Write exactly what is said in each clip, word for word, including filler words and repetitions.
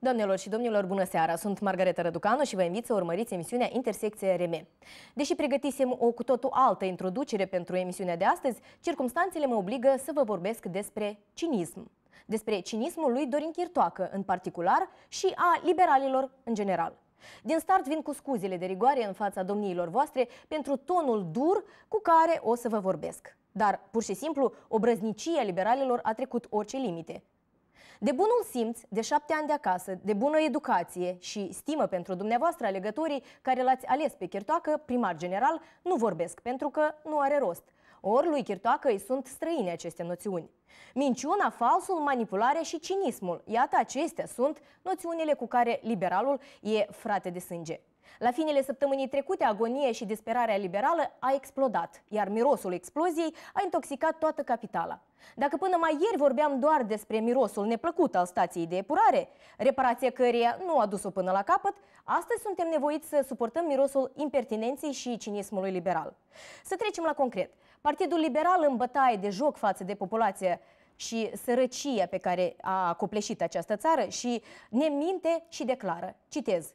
Doamnelor și domnilor, bună seara! Sunt Margareta Răducanu și vă invit să urmăriți emisiunea Intersecție R M. Deși pregătisem o cu totul altă introducere pentru emisiunea de astăzi, circumstanțele mă obligă să vă vorbesc despre cinism. Despre cinismul lui Dorin Chirtoacă în particular și a liberalilor în general. Din start vin cu scuzele de rigoare în fața domniilor voastre pentru tonul dur cu care o să vă vorbesc. Dar, pur și simplu, obrăznicia liberalilor a trecut orice limite. De bunul simț, de șapte ani de acasă, de bună educație și stimă pentru dumneavoastră alegătorii care l-ați ales pe Chirtoacă, primar general, nu vorbesc pentru că nu are rost. Ori lui Chirtoacă îi sunt străine aceste noțiuni. Minciuna, falsul, manipularea și cinismul, iată acestea sunt noțiunile cu care liberalul e frate de sânge. La finele săptămânii trecute, agonia și disperarea liberală a explodat, iar mirosul exploziei a intoxicat toată capitala. Dacă până mai ieri vorbeam doar despre mirosul neplăcut al stației de epurare, reparația căreia nu a dus-o până la capăt, astăzi suntem nevoiți să suportăm mirosul impertinenței și cinismului liberal. Să trecem la concret. Partidul Liberal, în bătaie de joc față de populația și sărăcia pe care a copleșit această țară, și ne minte și declară, citez: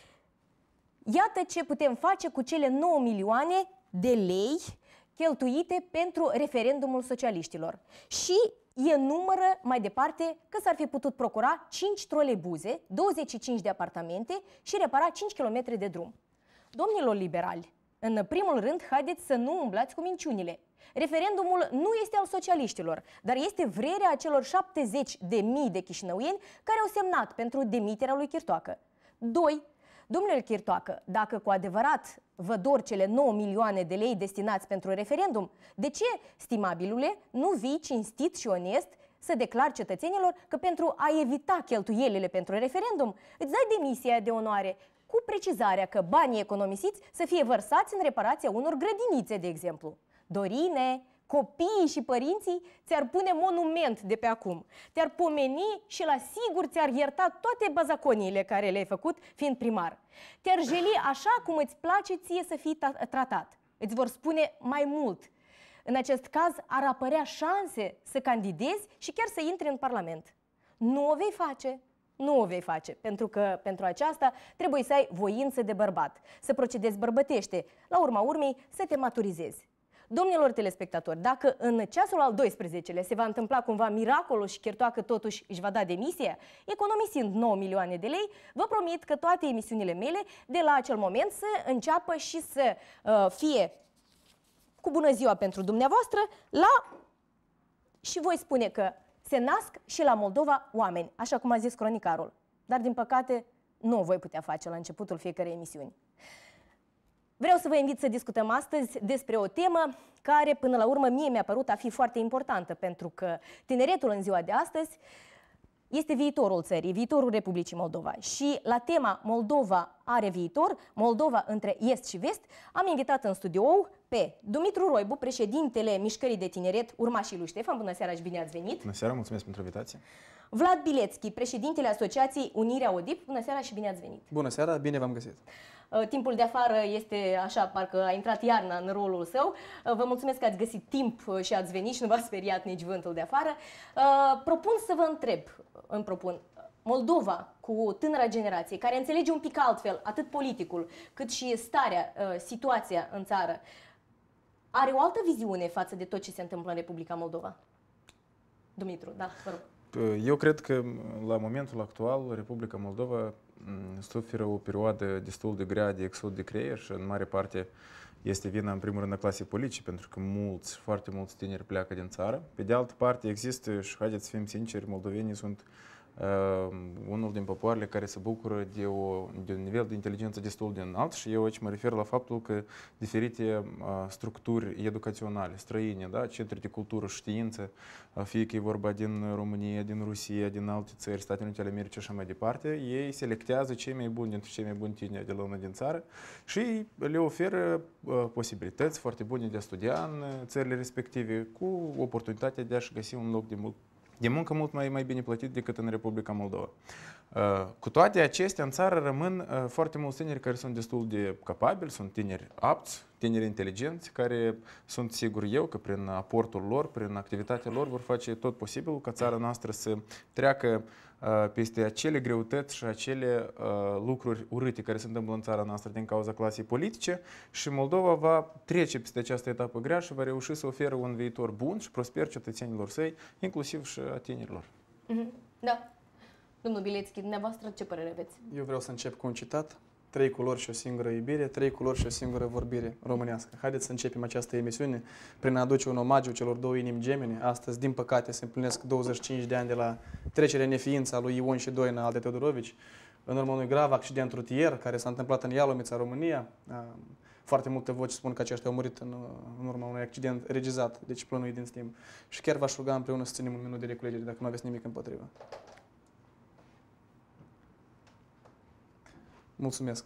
iată ce putem face cu cele nouă milioane de lei cheltuite pentru referendumul socialiștilor. Și enumără mai departe că s-ar fi putut procura cinci troleibuze, douăzeci și cinci de apartamente și repara cinci kilometri de drum. Domnilor liberali, în primul rând, haideți să nu umblați cu minciunile. Referendumul nu este al socialiștilor, dar este vrerea acelor șaptezeci de mii de chișinăuieni care au semnat pentru demiterea lui Chirtoacă. doi. Domnule Chirtoacă, dacă cu adevărat vă dor cele nouă milioane de lei destinați pentru referendum, de ce, stimabilule, nu vii cinstit și onest să declari cetățenilor că pentru a evita cheltuielile pentru referendum îți dai demisia de onoare, cu precizarea că banii economisiți să fie vărsați în reparația unor grădinițe, de exemplu? Dorine, copiii și părinții ți-ar pune monument de pe acum, te-ar pomeni și la sigur ți-ar ierta toate bazaconiile care le-ai făcut fiind primar. Te-ar jeli așa cum îți place ție să fii tratat. Îți vor spune mai mult. În acest caz ar apărea șanse să candidezi și chiar să intri în Parlament. Nu o vei face. Nu o vei face, pentru că pentru aceasta trebuie să ai voință de bărbat, să procedezi bărbătește, la urma urmei să te maturizezi. Domnilor telespectatori, dacă în ceasul al doisprezecelea se va întâmpla cumva miracolul și Chirtoacă totuși își va da demisia, economisind nouă milioane de lei, vă promit că toate emisiunile mele de la acel moment să înceapă și să uh, fie cu bună ziua pentru dumneavoastră la... și voi spune că se nasc și la Moldova oameni, așa cum a zis cronicarul. Dar din păcate nu o voi putea face la începutul fiecărei emisiuni. Vreau să vă invit să discutăm astăzi despre o temă care, până la urmă, mie mi-a părut a fi foarte importantă, pentru că tineretul în ziua de astăzi este viitorul țării, viitorul Republicii Moldova. Și la tema Moldova are viitor, Moldova între Est și Vest, am invitat în studio pe Dumitru Roibu, președintele Mișcării de Tineret, urmașii lui Ștefan. Bună seara și bine ați venit! Bună seara, mulțumesc pentru invitație! Vlad Bilețchi, președintele Asociației Unirea ODIP. Bună seara și bine ați venit! Bună seara, bine v-am găsit! Timpul de afară este așa, parcă a intrat iarna în rolul său. Vă mulțumesc că ați găsit timp și ați venit și nu v-a speriat nici vântul de afară. Propun să vă întreb, îmi propun, Moldova cu tânăra generație, care înțelege un pic altfel atât politicul cât și starea, situația în țară, are o altă viziune față de tot ce se întâmplă în Republica Moldova? Dumitru, da, vă rog. Eu cred că la momentul actual Republica Moldova suferă o perioadă destul de grea de exod de creier și în mare parte este vina în primul rând a clasei politice, pentru că mulți, foarte mulți tineri pleacă din țară. Pe de altă parte există, și haideți să fim sinceri, moldovenii sunt uh, unul din popoarele care se bucură de, o, de un nivel de inteligență destul de înalt și eu aici mă refer la faptul că diferite uh, structuri educaționale, străine, da, centri de cultură și știință, uh, fie că e vorba din România, din Rusia, din alte țări, Statele Unite ale Americii și așa mai departe, ei selectează cei mai buni dintre cei mai buni tineri de la una din țară și le oferă uh, posibilități foarte bune de a studia în țările respective, cu oportunitatea de a-și găsi un loc de mult de muncă mult mai, mai bine plătit decât în Republica Moldova. Uh, cu toate acestea, în țară rămân uh, foarte mulți tineri care sunt destul de capabili, sunt tineri apți, tineri inteligenți care sunt sigur eu că prin aportul lor, prin activitatea lor vor face tot posibilul ca țara noastră să treacă peste acele greutăți și acele uh, lucruri urâte care se întâmplă în țara noastră din cauza clasei politice și Moldova va trece peste această etapă grea și va reuși să ofere un viitor bun și prosper cetățenilor săi, inclusiv și a tinerilor. Mm-hmm. Da. Domnul Bilețchi, dumneavoastră ce părere aveți? Eu vreau să încep cu un citat. Trei culori și o singură iubire, trei culori și o singură vorbire românească. Haideți să începem această emisiune prin a aduce un omagiu celor două inimi gemene. Astăzi, din păcate, se împlinesc douăzeci și cinci de ani de la trecerea în neființă a lui Ion și Doina, al de Teodorovici, în urma unui grav accident rutier care s-a întâmplat în Ialomița, România. Foarte multe voci spun că aceștia au murit în, în urma unui accident regizat, deci plănuit din timp. Și chiar v-aș ruga împreună să ținem un minut de reculegere, dacă nu aveți nimic împotrivă. Mulțumesc.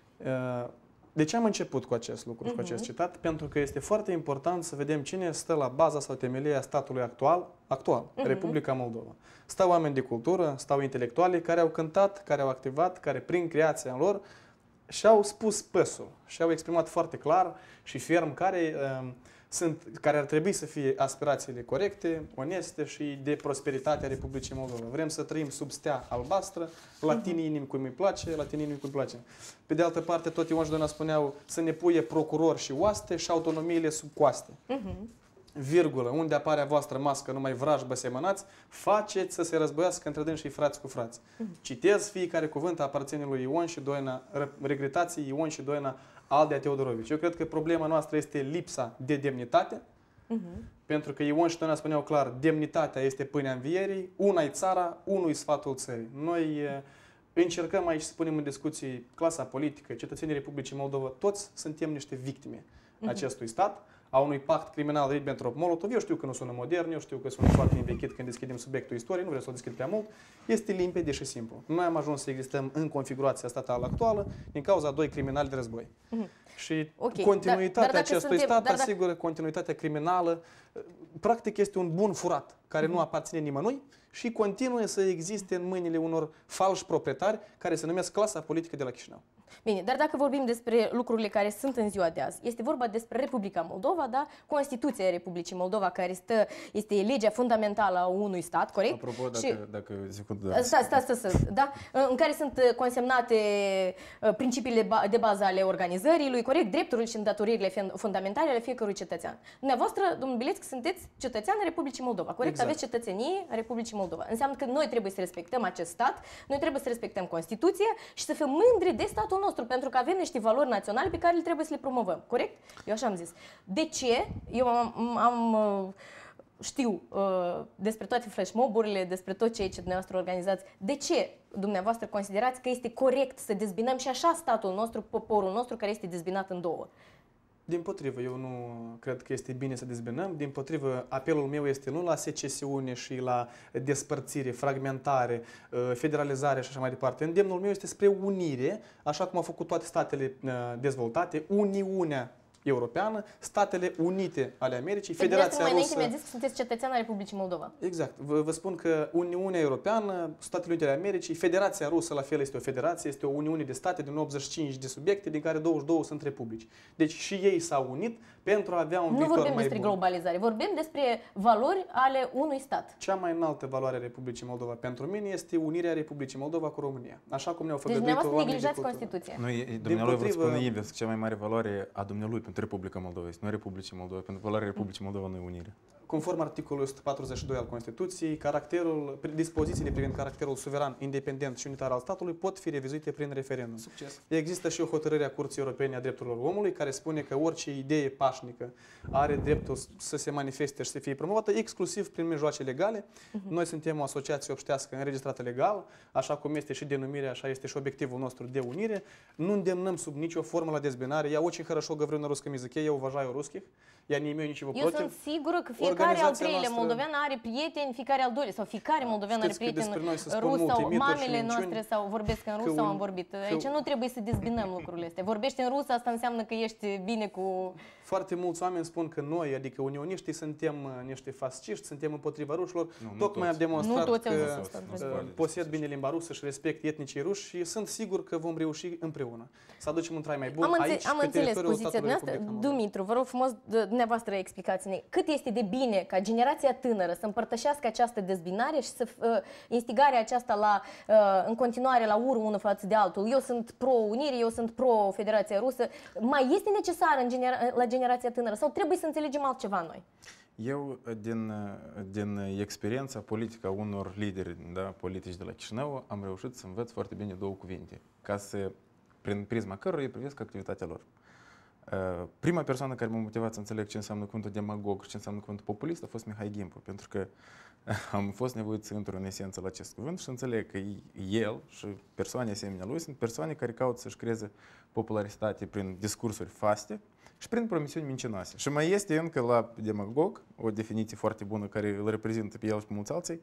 De ce am început cu acest lucru, uh-huh. cu acest citat? Pentru că este foarte important să vedem cine stă la baza sau temelia statului actual, actual uh-huh. Republica Moldova. Stau oameni de cultură, stau intelectuali care au cântat, care au activat, care prin creația lor și-au spus păsul, și-au exprimat foarte clar și ferm care, uh, sunt, care ar trebui să fie aspirațiile corecte, oneste și de prosperitatea Republicii Moldova. Vrem să trăim sub stea albastră, la tine inimi cum îi place, la tine inimi cum îi place. Pe de altă parte, tot Ion și Doina spuneau să ne puie procuror și oaste și autonomiile sub coaste. Uh-huh. Virgulă, unde apare a voastră mască, numai vrajbă semănați, faceți să se războiască între dânsi și frați cu frați. Uh-huh. Citez fiecare cuvânt aparține lui Ion și Doina, regretații Ion și Doina, Aldea Teodorovici. Eu cred că problema noastră este lipsa de demnitate, uh-huh. pentru că Ion și Doina spuneau clar, demnitatea este pâinea învierii, una-i țara, unul-i sfatul țării. Noi încercăm aici să punem în discuții clasa politică, cetățenii Republicii Moldova, toți suntem niște victime uh-huh. acestui stat, a unui pact criminal Ribbentrop-Molotov. Eu știu că nu sună modern, eu știu că sună foarte învechit când deschidem subiectul istoriei, nu vreau să o deschid prea mult. Este limpede și simplu. Noi am ajuns să existăm în configurația statală actuală din cauza a doi criminali de război. Mm-hmm. Și okay, continuitatea dar, dar acestui suntem, stat dar, asigură continuitatea criminală. Practic este un bun furat care mm-hmm. nu aparține nimănui și continuă să existe în mâinile unor falși proprietari care se numesc clasa politică de la Chișinău. Bine, dar dacă vorbim despre lucrurile care sunt în ziua de azi, este vorba despre Republica Moldova, da? Constituția Republicii Moldova, care stă, este legea fundamentală a unui stat, corect? Apropo, dacă, și, dacă secundă... Stai, stai, stai, stai, da? În care sunt consemnate principiile de bază ale organizării lui, corect? Drepturile și îndatoririle fundamentale ale fiecărui cetățean. Dumneavoastră, domnul Bilețchi, sunteți cetățean în Republicii Moldova, corect? Exact. Aveți cetățenie a Republicii Moldova. Înseamnă că noi trebuie să respectăm acest stat, noi trebuie să respectăm Constituția și să fim mândri de statul nostru, pentru că avem niște valori naționale pe care le trebuie să le promovăm, corect? Eu așa am zis. De ce? Eu am, am știu uh, despre toate flash mob-urile, despre tot ceea ce dumneavoastră organizați. De ce dumneavoastră considerați că este corect să dezbinăm și așa statul nostru, poporul nostru, care este dezbinat în două? Dimpotrivă, eu nu cred că este bine să dezbinăm. Dimpotrivă, apelul meu este nu la secesiune și la despărțire, fragmentare, federalizare și așa mai departe. Îndemnul meu este spre unire, așa cum au făcut toate statele dezvoltate, Uniunea Europeană, Statele Unite ale Americii, pe Federația mai Rusă... Mai mi-a zis că sunteți cetățean al Republicii Moldova. Exact. Vă, vă spun că Uniunea Europeană, Statele Unite ale Americii, Federația Rusă, la fel, este o federație, este o uniune de state din optzeci și cinci de subiecte, din care douăzeci și două sunt republici. Deci și ei s-au unit pentru a avea un nu viitor mai bun. Nu vorbim despre globalizare, vorbim despre valori ale unui stat. Cea mai înaltă valoare a Republicii Moldova pentru mine este unirea Republicii Moldova cu România. Așa cum ne-au făgăduit deci oamenii neglijați Constituția. Noi, dumnealui, vă spune invers, cea mai mare valoare a dumnealui pentru Republica Moldova este nu Republicii Moldova, pentru valoarea Republicii Moldova nu e unirea. Conform articolului o sută patruzeci și doi al Constituției, caracterul, dispozițiile privind caracterul suveran, independent și unitar al statului pot fi revizuite prin referendum. Succes. Există și o hotărâre a Curții Europene a Drepturilor Omului care spune că orice idee pașnică are dreptul să se manifeste și să fie promovată exclusiv prin mijloace legale. Uh-huh. Noi suntem o asociație obștească înregistrată legal, așa cum este și denumirea, așa este și obiectivul nostru de unire. Nu îndemnăm sub nicio formă la dezbinare. Я очень хорошо говорю на русском языке, я уважаю русских. ea nimeni nici vă Eu protiv. sunt sigură că fiecare al Organizația treilea noastră- moldovean are prieteni, fiecare al doilea, sau fiecare moldovean are Știți că prieteni despre noi se spun rus multe sau mituri și mamele minciuni, noastre sau vorbesc în că rus sau un- am vorbit. că- Aici nu trebuie să dezbinăm lucrurile astea. Vorbești în rusă, asta înseamnă că ești bine cu... Foarte mulți oameni spun că noi, adică unioniștii, suntem uh, niște fasciști, suntem împotriva rușilor. Nu, nu Tocmai am toți. demonstrat Nu toți au că zis asta, uh, într-adevăr. posed bine limba rusă și respect etnicii ruși și sunt sigur că vom reuși împreună să aducem un trai mai bun Am, înțe- aici, am pe înțeles teritoriul poziția statului dumneavoastră. Republica Moldova. Dumitru, vă rog frumos, d- dumneavoastră explicați-ne cât este de bine ca generația tânără să împărtășească această dezbinare și să uh, instigarea aceasta la, uh, în continuare la urmă unul față de altul. Eu sunt pro-Unire, eu sunt pro-Federația Rusă. Mai este necesară în genera- la generația tânără sau trebuie să înțelegem altceva noi? Eu, din, din experiența politică a unor lideri, da, politici de la Chișinău, am reușit să învăț foarte bine două cuvinte, ca să, prin prisma cărora îi privesc activitatea lor. Prima persoană care m-a motivat să înțeleg ce înseamnă cuvântul demagog și ce înseamnă cuvântul populist a fost Mihai Gimpu, pentru că am fost nevoit să intru în esență la acest cuvânt și să înțeleg că el și persoane asemenea lui sunt persoane care caută să-și creeze popularitate prin discursuri faste și prin promisiuni mincinoase. Și mai este încă la demagog o definiție foarte bună care îl reprezintă pe el și pe mulți alții,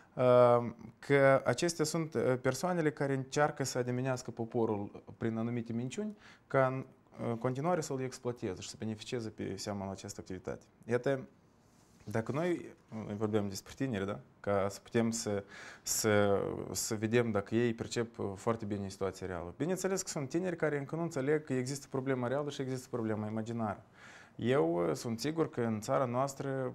că acestea sunt persoanele care încearcă să ademenească poporul prin anumite minciuni ca în continuare să-l exploateze și să beneficieze pe seama la această activitate. Iată, dacă noi vorbim despre tineri, da? Ca să putem să, să, să vedem dacă ei percep foarte bine situația reală. Bineînțeles că sunt tineri care încă nu înțeleg că există problema reală și există problema imaginară. Eu sunt sigur că în țara noastră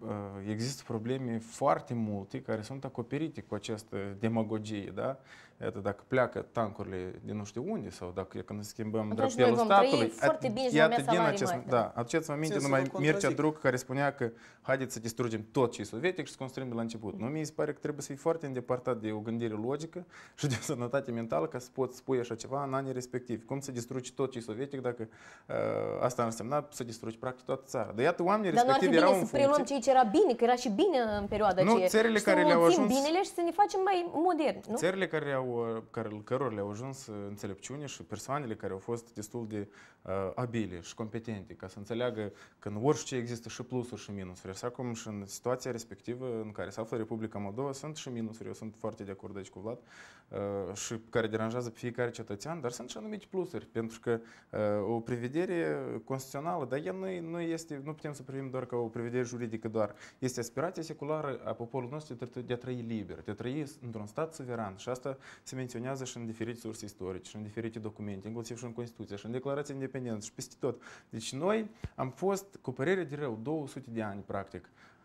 există probleme foarte multe care sunt acoperite cu această demagogie, da? Iată, dacă pleacă tancurile din nu știu unde sau dacă e când schimbăm Atunci dreptelul noi vom trăi statului. foarte bine și iată, vom avea din salarii acest, mari, da, da. aduceți-vă aminte Țin să numai vă Mircea contrazic. Druc care spunea că haideți să distrugem tot ce e sovietic și să construim de la început. Nu, mi se pare că trebuie să fii foarte îndepărtat de o gândire logică și de o sănătate mentală ca să poți spui așa ceva în anii respectivi. Cum să distrugi tot ce e sovietic dacă uh, asta ar însemna să distrugi practic toată țara. Dar iată, oamenii Dar nu ar fi respectivi erau bine în să preluăm funcție. ceea ce era bine, că era și bine în perioada Nu, aceea. țările și care să le-au înmulțim ajuns- binele și să ne facem mai moderni, nu? Țările care au, care, cărora le-au ajuns înțelepciune și persoanele care au fost destul de uh, abile și competente ca să înțeleagă că în orice există și plusuri și minusuri. Așa cum și în situația respectivă în care se află Republica Moldova sunt și minusuri. Eu sunt foarte de acord aici cu Vlad uh, și care deranjează pe fiecare cetățean, dar sunt și anumite plusuri, pentru că uh, o prevedere constituțională, dar ea nu, nu este, nu putem să privim doar ca o prevedere juridică doar. Este aspirația seculară a poporului nostru de a trăi liber, de a trăi într-un stat suveran și asta se menționează și în diferite surse istorice, și în diferite documente, inclusiv și în Constituție, și în Declarația de Independență, și peste tot. Deci noi am fost, cu părere de rău, două sute de ani, practic,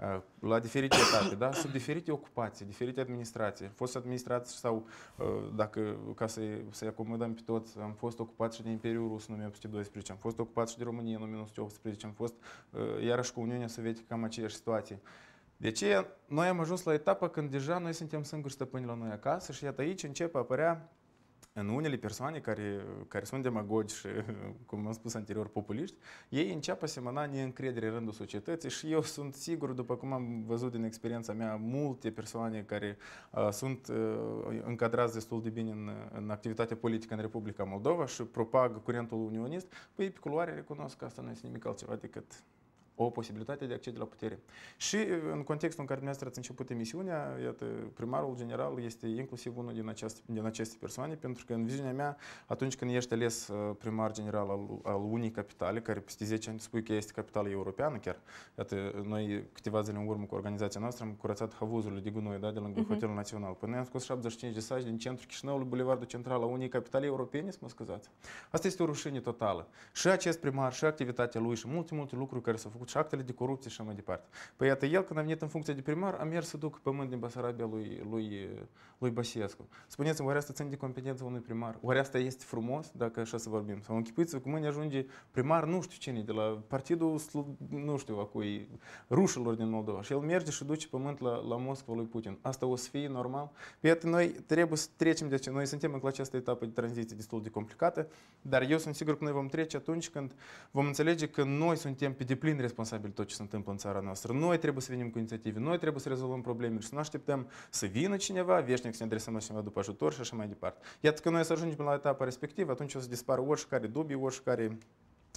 la diferite etape, da? Sub diferite ocupații, diferite administrații. Am fost administrați sau, dacă, ca să-i, să-i acomodăm pe toți, am fost ocupați și de Imperiul Rus în o mie opt sute doisprezece, am fost ocupați și de România în o mie nouă sute optsprezece, am fost iarăși cu Uniunea Sovietică cam aceeași situație. De aceea, noi am ajuns la etapa când deja noi suntem singuri stăpâni la noi acasă și iată aici începe a apărea în unele persoane care, care sunt demagogi și, cum am spus anterior, populiști, ei încep a semăna neîncredere în rândul societății și eu sunt sigur, după cum am văzut din experiența mea, multe persoane care uh, sunt uh, încadrați destul de bine în, în activitatea politică în Republica Moldova și propagă curentul unionist, păi pe culoare recunosc că asta nu este nimic altceva decât o posibilitate de a accede la putere. Și în contextul în care dumneavoastră ați început emisiunea, iată, primarul general este inclusiv unul din aceste, din aceste persoane, pentru că în viziunea mea, atunci când ești ales primar general al, al unei capitale, care peste zece ani spui că este capitală europeană chiar, iată, noi câteva zile în urmă cu organizația noastră am curățat havuzurile de gunoi, da, de lângă uh-huh. Hotelul Național. Până noi am scos șaptezeci și cinci de saci din centrul Chișinăului, bulevardul central a unei capitale europene, să mă scuzați. Asta este o rușine totală. Și acest primar, și activitatea lui, și multe, multe lucruri care s-au făcut, și actele de corupție și așa mai departe. Păi iată, el când a venit în funcție de primar, a mers să ducă pământ din Basarabia lui, lui, lui Băsescu. Spuneți-mi, oare asta ține de competența unui primar? Oare asta este frumos, dacă așa să vorbim? Sau închipuiți-vă că mâine ajunge primar nu știu cine, de la partidul, nu știu, a cui, rușilor din Moldova. Și el merge și duce pământ la, la Moscova lui Putin. Asta o să fie normal? Păi iată, noi trebuie să trecem de aceea. Noi suntem în această etapă de tranziție destul de complicată, dar eu sunt sigur că noi vom trece atunci când vom înțelege că noi suntem pe deplin responsabili tot ce se întâmplă în țara noastră. Noi trebuie să venim cu inițiative, noi trebuie să rezolvăm probleme și să nu așteptăm să vină cineva, veșnic să ne adresăm la cineva după ajutor și așa mai departe. Iată că noi să ajungem la etapa respectivă, atunci o să dispară oricare dubii, oricare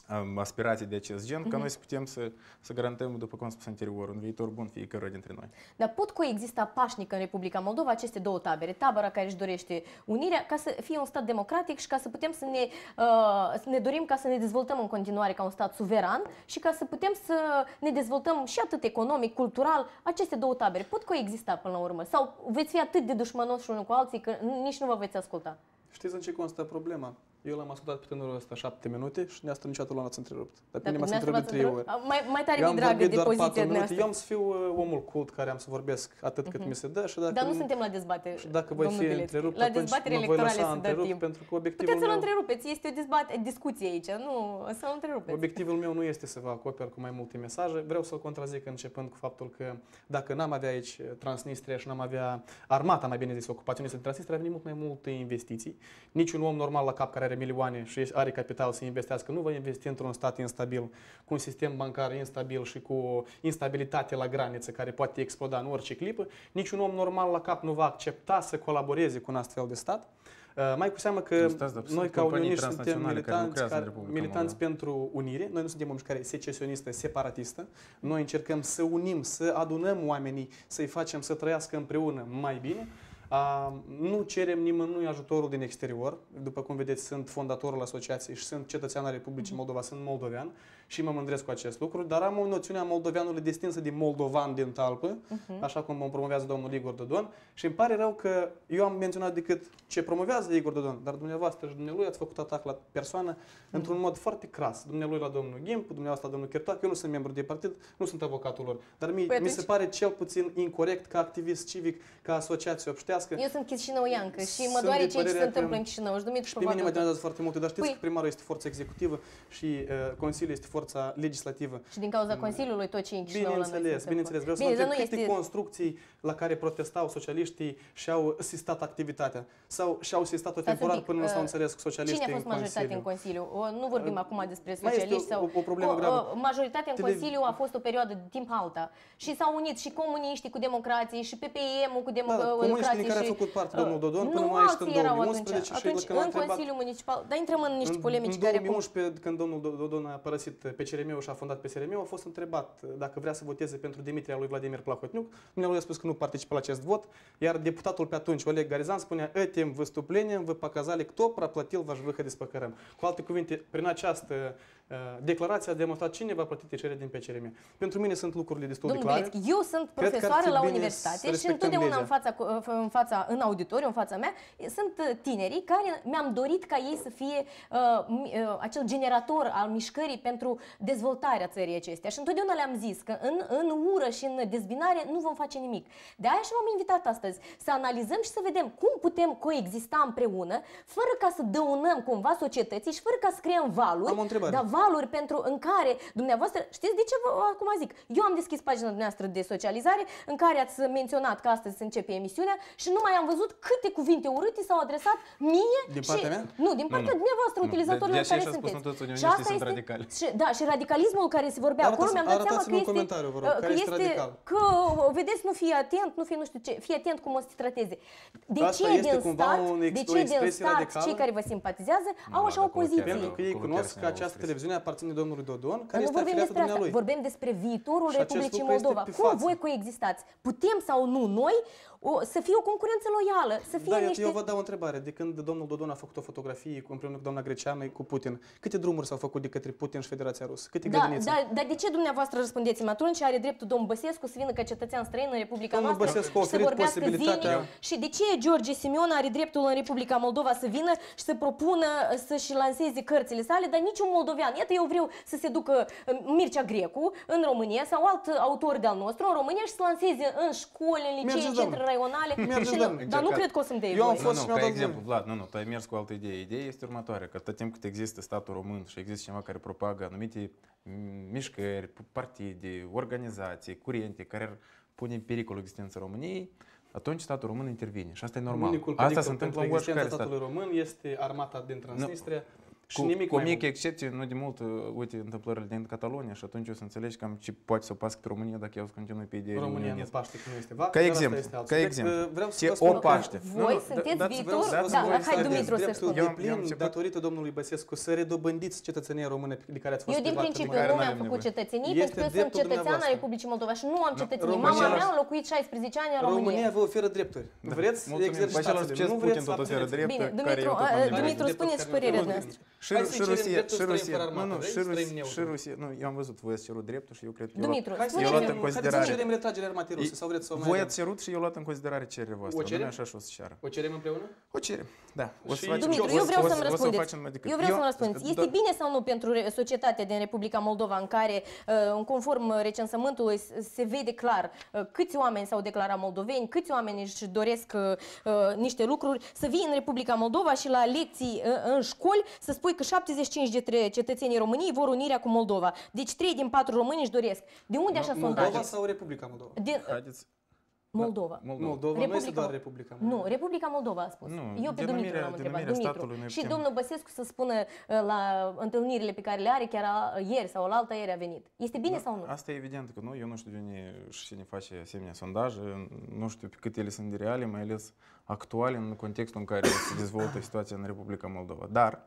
aspirații de acest gen, mm-hmm. ca noi să putem să, să garantăm, după cum am spus anterior, un viitor bun fiecare dintre noi. Dar pot coexista pașnic în Republica Moldova aceste două tabere, tabăra care își dorește unirea, ca să fie un stat democratic și ca să putem să ne, uh, să ne dorim ca să ne dezvoltăm în continuare ca un stat suveran și ca să putem să ne dezvoltăm și atât economic, cultural, aceste două tabere pot coexista până la urmă? Sau veți fi atât de dușmănoși unul cu alții că nici nu vă veți asculta? Știți în ce constă problema? Eu l-am ascultat pe tânărul ăsta șapte minute și ne-a niciodată l-ați întrerupt. Dar pe mine m-ați întrerupt trei ore. Mai, mai tare mi-e dragă de poziția noastră. Eu am să fiu uh, omul cult care am să vorbesc atât uh-huh. cât mi se dă. Și dacă Dar nu suntem la dezbatere. Și dacă voi fi întrerupt, la dezbatere electorale se dă timp. Pentru că obiectivul Puteți să-l meu... întrerupeți, este o dezbatere, discuție aici, nu să-l întrerupeți. Obiectivul meu nu este să vă acoper cu mai multe mesaje. Vreau să-l contrazic începând cu faptul că dacă n-am avea aici Transnistria și n-am avea armata, mai bine zis, ocupaționistă din Transnistria, ar veni mult mai multe investiții. Niciun om normal la cap care are milioane și are capital să investească, nu va investi într-un stat instabil, cu un sistem bancar instabil și cu instabilitate la graniță care poate exploda în orice clipă. Niciun om normal la cap nu va accepta să colaboreze cu un astfel de stat. Uh, mai cu seamă că noi ca unioniști suntem militanți, care, militanți pentru unire, noi nu suntem o mișcare secesionistă, separatistă, noi încercăm să unim, să adunăm oamenii, să-i facem să trăiască împreună mai bine. Uh, nu cerem nimănui ajutorul din exterior. După cum vedeți, sunt fondatorul asociației și sunt cetățean al Republicii Moldova, sunt moldovean și mă mândresc cu acest lucru, dar am o noțiune a moldoveanului distinsă din moldovan din talpă, uh-huh. așa cum mă promovează domnul Igor Dodon și îmi pare rău că eu am menționat decât ce promovează Igor Dodon, dar dumneavoastră și dumnealui ați făcut atac la persoană uh-huh. într-un mod foarte cras. Dumnealui la domnul Ghimp, dumneavoastră la domnul Chertoac, eu nu sunt membru de partid, nu sunt avocatul lor, dar mi, păi mi se pare cel puțin incorect ca activist civic, ca asociație obștească. Eu sunt chișinăuiancă și mă doare ceea ce se întâmplă în Chișinău. Și pe mine mă deranjează foarte multe, dar știți păi, că primarul este forța executivă și uh, Consiliul este forța legislativă. Și din cauza Consiliului tot ce în Chișinău la noi Bineînțeles, bineînțeles. Vreau să vă întreb câte este... construcții la care protestau socialiștii și-au asistat activitatea sau și-au asistat-o temporar până nu s-au înțeles cu socialiștii în Consiliu. Cine a fost majoritate în Consiliu? Nu vorbim uh, acum despre socialiști este sau... O, o problemă gravă. Majoritatea în Consiliu a fost o perioadă de timp alta și s-au unit și comuniștii cu democrații și P P I M-ul cu democrații. Comuniștii din care a făcut parte domnul Dodon până mai ești în două mii unsprezece și atunci, în Consiliul Municipal, dar intrăm în niște polemici care... În două mii unsprezece, când domnul Dodon a părăsit P C R M-ul și a fondat P S R M-ul, a fost întrebat dacă vrea să voteze pentru demiterea lui Vladimir Plahotniuc. Dumnealui a spus că nu participă la acest vot, iar deputatul pe atunci, Oleg Garizan, spunea: "Этим выступлением вы показали, кто проплатил ваш выход из P K R M." Cu alte cuvinte, prin această uh, declarație a demonstrat cine va plăti tăcerea din P C R M. Pentru mine sunt lucrurile destul de clare. Bilețchi, eu sunt profesoară la universitate și întotdeauna în fața, în fața, în auditoriu, în fața mea, sunt tinerii care mi-am dorit ca ei să fie uh, uh, acel generator al mișcării pentru dezvoltarea țării acestea. Și întotdeauna le-am zis că în, în ură și în dezbinare nu vom face nimic. De aia și v-am invitat astăzi să analizăm și să vedem cum putem coexista împreună, fără ca să dăunăm cumva societății și fără ca să creăm valuri, dar valuri pentru în care dumneavoastră, știți de ce vă, acum zic, eu am deschis pagina dumneavoastră de socializare în care ați menționat că astăzi se începe emisiunea și nu mai am văzut câte cuvinte urâte s-au adresat mie. Din și, partea mea? Nu, din partea nu, dumneavoastră, nu. utilizatorilor de, care de sunteți. Și asta este, radicali. Și, da, și radicalismul care se vorbea acolo, mi-am dat seama că este, comentariu, vă rog, că, care este, este radical? că, vedeți, nu fie atent, nu fie nu știu ce, fie atent cum o să trateze. De asta ce din start, de ce din start cei care vă simpatizează au așa o poziție? Pentru că ei cunosc că această televiziune aparține domnului Dodon, care nu este afiliatul dumnealui. Vorbim despre viitorul Republicii Moldova. Cum voi coexistați? Putem sau nu noi o, să fie o concurență loială, să fie da, niște... eu vă dau o întrebare. De când domnul Dodon a făcut o fotografie împreună cu doamna Greceană cu Putin, câte drumuri s-au făcut de către Putin și Federația Rusă? Câte da, grădinițe? Da, dar de ce dumneavoastră răspundeți-mi atunci? Are dreptul domnul Băsescu să vină ca cetățean străin în Republica domnul noastră Băsescu și să vorbească posibilitatea... zilnic? Și de ce George Simion are dreptul în Republica Moldova să vină și să propună să-și lanseze cărțile sale, dar niciun moldovean? Iată, eu vreau să se ducă Mircea Grecu în România sau alt autor de-al nostru în România și să lanseze în școli, în licee, în centre raionale. Exact. Dar nu cred că o să-mi dea eu am fost nu, nu, ca exemplu, Vlad, nu, nu, tu ai mers cu altă idee. Ideea este următoarea, că atât timp cât există statul român și există cineva care propagă anumite mișcări, partide, organizații, curente care ar pune în pericol existența României, atunci statul român intervine și asta e normal. Unicul asta se întâmplă în oricare stat. statului român este armata din Transnistria. Și cu, nimic cu o mai mică mult. excepție, nu de mult, uite, întâmplările din Catalonia și atunci o să înțelegi cam ce poate să pască pe România dacă eu să continui pe ideea România nu unionism. paște, că nu este vacă, Ca dar exemplu, asta este alt ca subiect. exemplu. Vreau să Ce vă spun o că Paște. Voi Nu, nu, sunteți dați- viitor? dați Da, voi hai să- Dumitru să dreptul spun. de Eu am- plin eu am început- datorită domnului Băsescu să redobândiți cetățenia română de care ați fost Eu din privat în principiu care nu n-avem mi-am făcut nevoie. cetățenie Este pentru că sunt dreptul cetățean al dumneavoastră. Republicii Moldova și nu am cetățenie. România- Mama mea a locuit șaisprezece ani în România România. vă oferă drepturi. Vreți, Mulțumim. exercitați-le. Același Nu Putin vreți, tot oferă abțineți. drept. Bine, care Dumitru, eu tot a, am venit. Dumitru, Dreptul spuneți care părerea nu- noastră. Și, Hai să și cerem Rusia, dreptul și să trăim Rusia, fără nu, armată, nu, vrei? și Să trăim Rusia, neutru. și Rusia, nu, eu am văzut, voi ați cerut dreptul și eu cred că eu Dumitru, Hai să eu luat spune-mi, în cerem, haideți să considerare. cerem retragerea armatei ruse sau vreți să o mai Voi avem? ați cerut și eu luat în considerare cererea voastră. O cerem? Nu așa și o să ceară. O cerem împreună? O cerem, da. O să Și facem. Dumitru, o eu să- vreau o să-mi să- o să o răspundeți. facem mai decât. Eu vreau Eu- să-mi răspundeți. da. Este bine sau nu pentru re- societatea din Republica Moldova în care, uh, în conform recensământului, s- se vede clar uh, câți oameni s-au declarat moldoveni, câți oameni își doresc uh, uh, niște lucruri, să vii în Republica Moldova și la lecții uh, în școli să spui că șaptezeci și cinci dintre cetățenii României vor unirea cu Moldova. Deci trei din patru români își doresc. De unde așa Moldova sondaje? sau Republica Moldova? Din uh, Haideți. Moldova. Moldova. Moldova nu este doar Republica Moldova. Nu, Republica Moldova a spus. Nu, Eu pe denumirea- Dumitru l-am întrebat. denumirea Dumitru. statului noi Și putem- domnul Băsescu să spună uh, la întâlnirile pe care le are, chiar a, ieri sau la alta ieri a venit. Este bine sau nu? Asta e evident că nu, eu nu știu de unde și cine face asemenea sondaje, nu știu pe cât ele sunt de reale, mai ales actuale în contextul în care se dezvoltă situația în Republica Moldova. Dar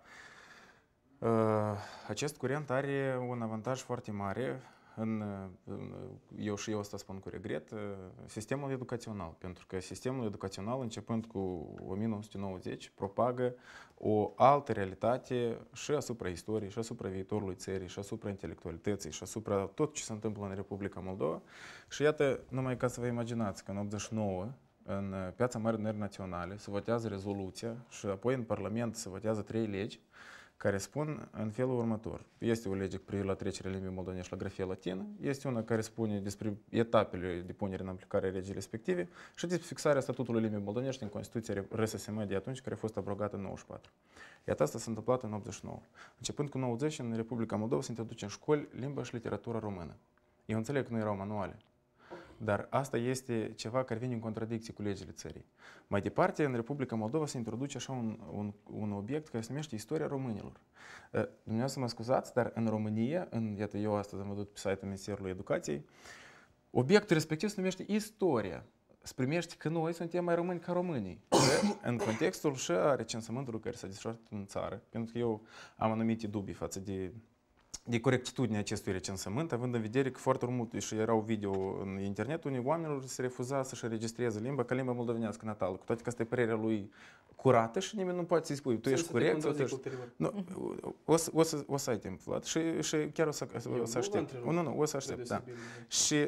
uh, acest curent are un avantaj foarte mare în, în, eu și eu asta spun cu regret, uh, sistemul educațional. Pentru că sistemul educațional, începând cu o mie nouă sute nouăzeci, propagă o altă realitate și asupra istoriei, și asupra viitorului țării, și asupra intelectualității, și asupra tot ce se întâmplă în Republica Moldova. Și iată, numai ca să vă imaginați că în optzeci și nouă, în Piața Mare Adunării Naționale, se votează rezoluția și apoi în Parlament se votează trei legi care spun în felul următor. Este o lege cu privire la trecerea limbii moldovenești la grafie latină, este una care spune despre etapele de punere în aplicare a legii respective și despre fixarea statutului limbii moldovenești în Constituția R S S M de atunci, care a fost abrogată în nouăzeci și patru. Iată, asta s-a întâmplat în optzeci și nouă. Începând cu nouăzeci, în Republica Moldova se introduce în școli limba și literatura română. Eu înțeleg că nu erau manuale, dar asta este ceva care vine în contradicție cu legile țării. Mai departe, în Republica Moldova se introduce așa un, un, un obiect care se numește istoria românilor. Dumneavoastră mă scuzați, dar în România, în, iată, eu astăzi am văzut pe site-ul Ministerului Educației, obiectul respectiv se numește istoria. Se primește că noi suntem mai români ca românii. În contextul și a recensământului care s-a desfășurat în țară, pentru că eu am anumite dubii față de de corectitudinea acestui recensământ, având în vedere că foarte mult și erau video în internet, unii oamenilor se refuza să-și înregistreze limba ca limba moldovenească natală, cu toate că asta e părerea lui curată și nimeni nu poate să-i spui, tu ești corect sau tu ești... Nu, o, să, o, să, o să ai timp, Vlad, și, și chiar o să, o să aștept. Nu, nu, o să aștept, da. Și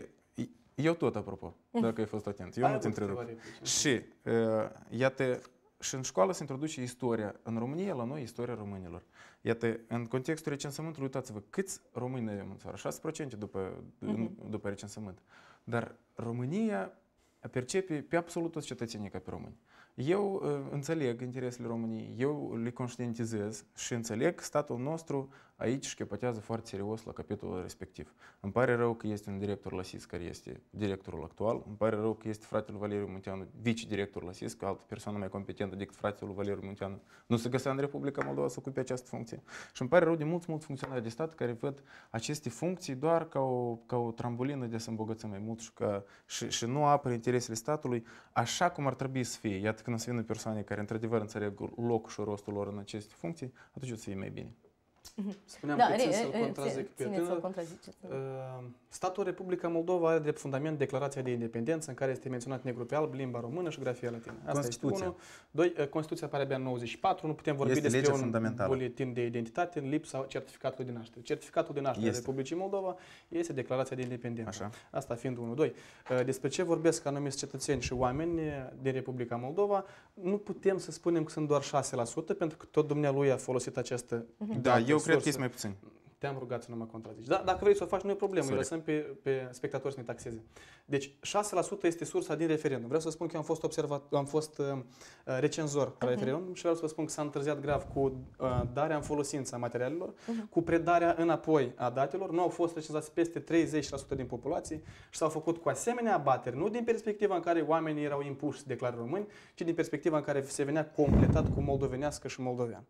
eu tot, apropo, dacă ai fost atent, eu nu te întrerup. Și, uh, iată, și în școală se introduce istoria. În România, la noi, istoria românilor. Iată, în contextul recensământului, uitați-vă, câți români avem în țară? șase la sută după, uh-huh. după recensământ. Dar România percepe pe absolut toți cetățenii ca pe români. Eu uh, înțeleg interesele României, eu le conștientizez și înțeleg că statul nostru aici șchepotează foarte serios la capitolul respectiv. Îmi pare rău că este un director la S I S care este directorul actual, îmi pare rău că este fratele Valeriu Munteanu, vice-director la S I S, că altă persoană mai competentă decât fratele Valeriu Munteanu nu se găsea în Republica Moldova să ocupe această funcție. Și îmi pare rău de mulți, mulți funcționari de stat care văd aceste funcții doar ca o, ca o trambulină de a se îmbogăți mai mult și, ca, și, și nu apără interesele statului așa cum ar trebui să fie. Iată, când o să vină persoane care într-adevăr înțeleg locul și rostul lor în aceste funcții, atunci o să fie mai bine. Spuneam Da, că țin re- să-l re- contrazic pe țineți să-l tânăr. contraziceți. Uh, Statul Republica Moldova are drept fundament Declarația de Independență, în care este menționat negru pe alb, limba română și grafia latină. Asta Constituția. este unul. Doi, uh, Constituția apare abia în nouăzeci și patru, nu putem vorbi Este despre legea un fundamentală. buletin de identitate în lipsa certificatului de naștere. Certificatul de naștere al Este. Republicii Moldova este Declarația de Independență. Așa. Asta fiind unul. Doi, uh, despre ce vorbesc anumiți cetățeni și oameni din Republica Moldova, nu putem să spunem că sunt doar șase la sută, pentru că tot dumnealui a folosit această Da, eu cred că sursă. este mai puțin. Te-am rugat să nu mă contrazici. Da, dacă vrei să o faci, nu e problemă. Îi Sorry. lăsăm pe, pe spectatori să ne taxeze. Deci, șase la sută este sursa din referendum. Vreau să spun că eu am fost, observat, am fost uh, recenzor uh-huh. la referendum și vreau să vă spun că s-a întârziat grav cu uh, darea în folosință a materialelor, uh-huh. cu predarea înapoi a datelor. Nu au fost recenzați peste treizeci la sută din populație și s-au făcut cu asemenea abateri, nu din perspectiva în care oamenii erau impuși să declare români, ci din perspectiva în care se venea completat cu moldovenească și moldovean.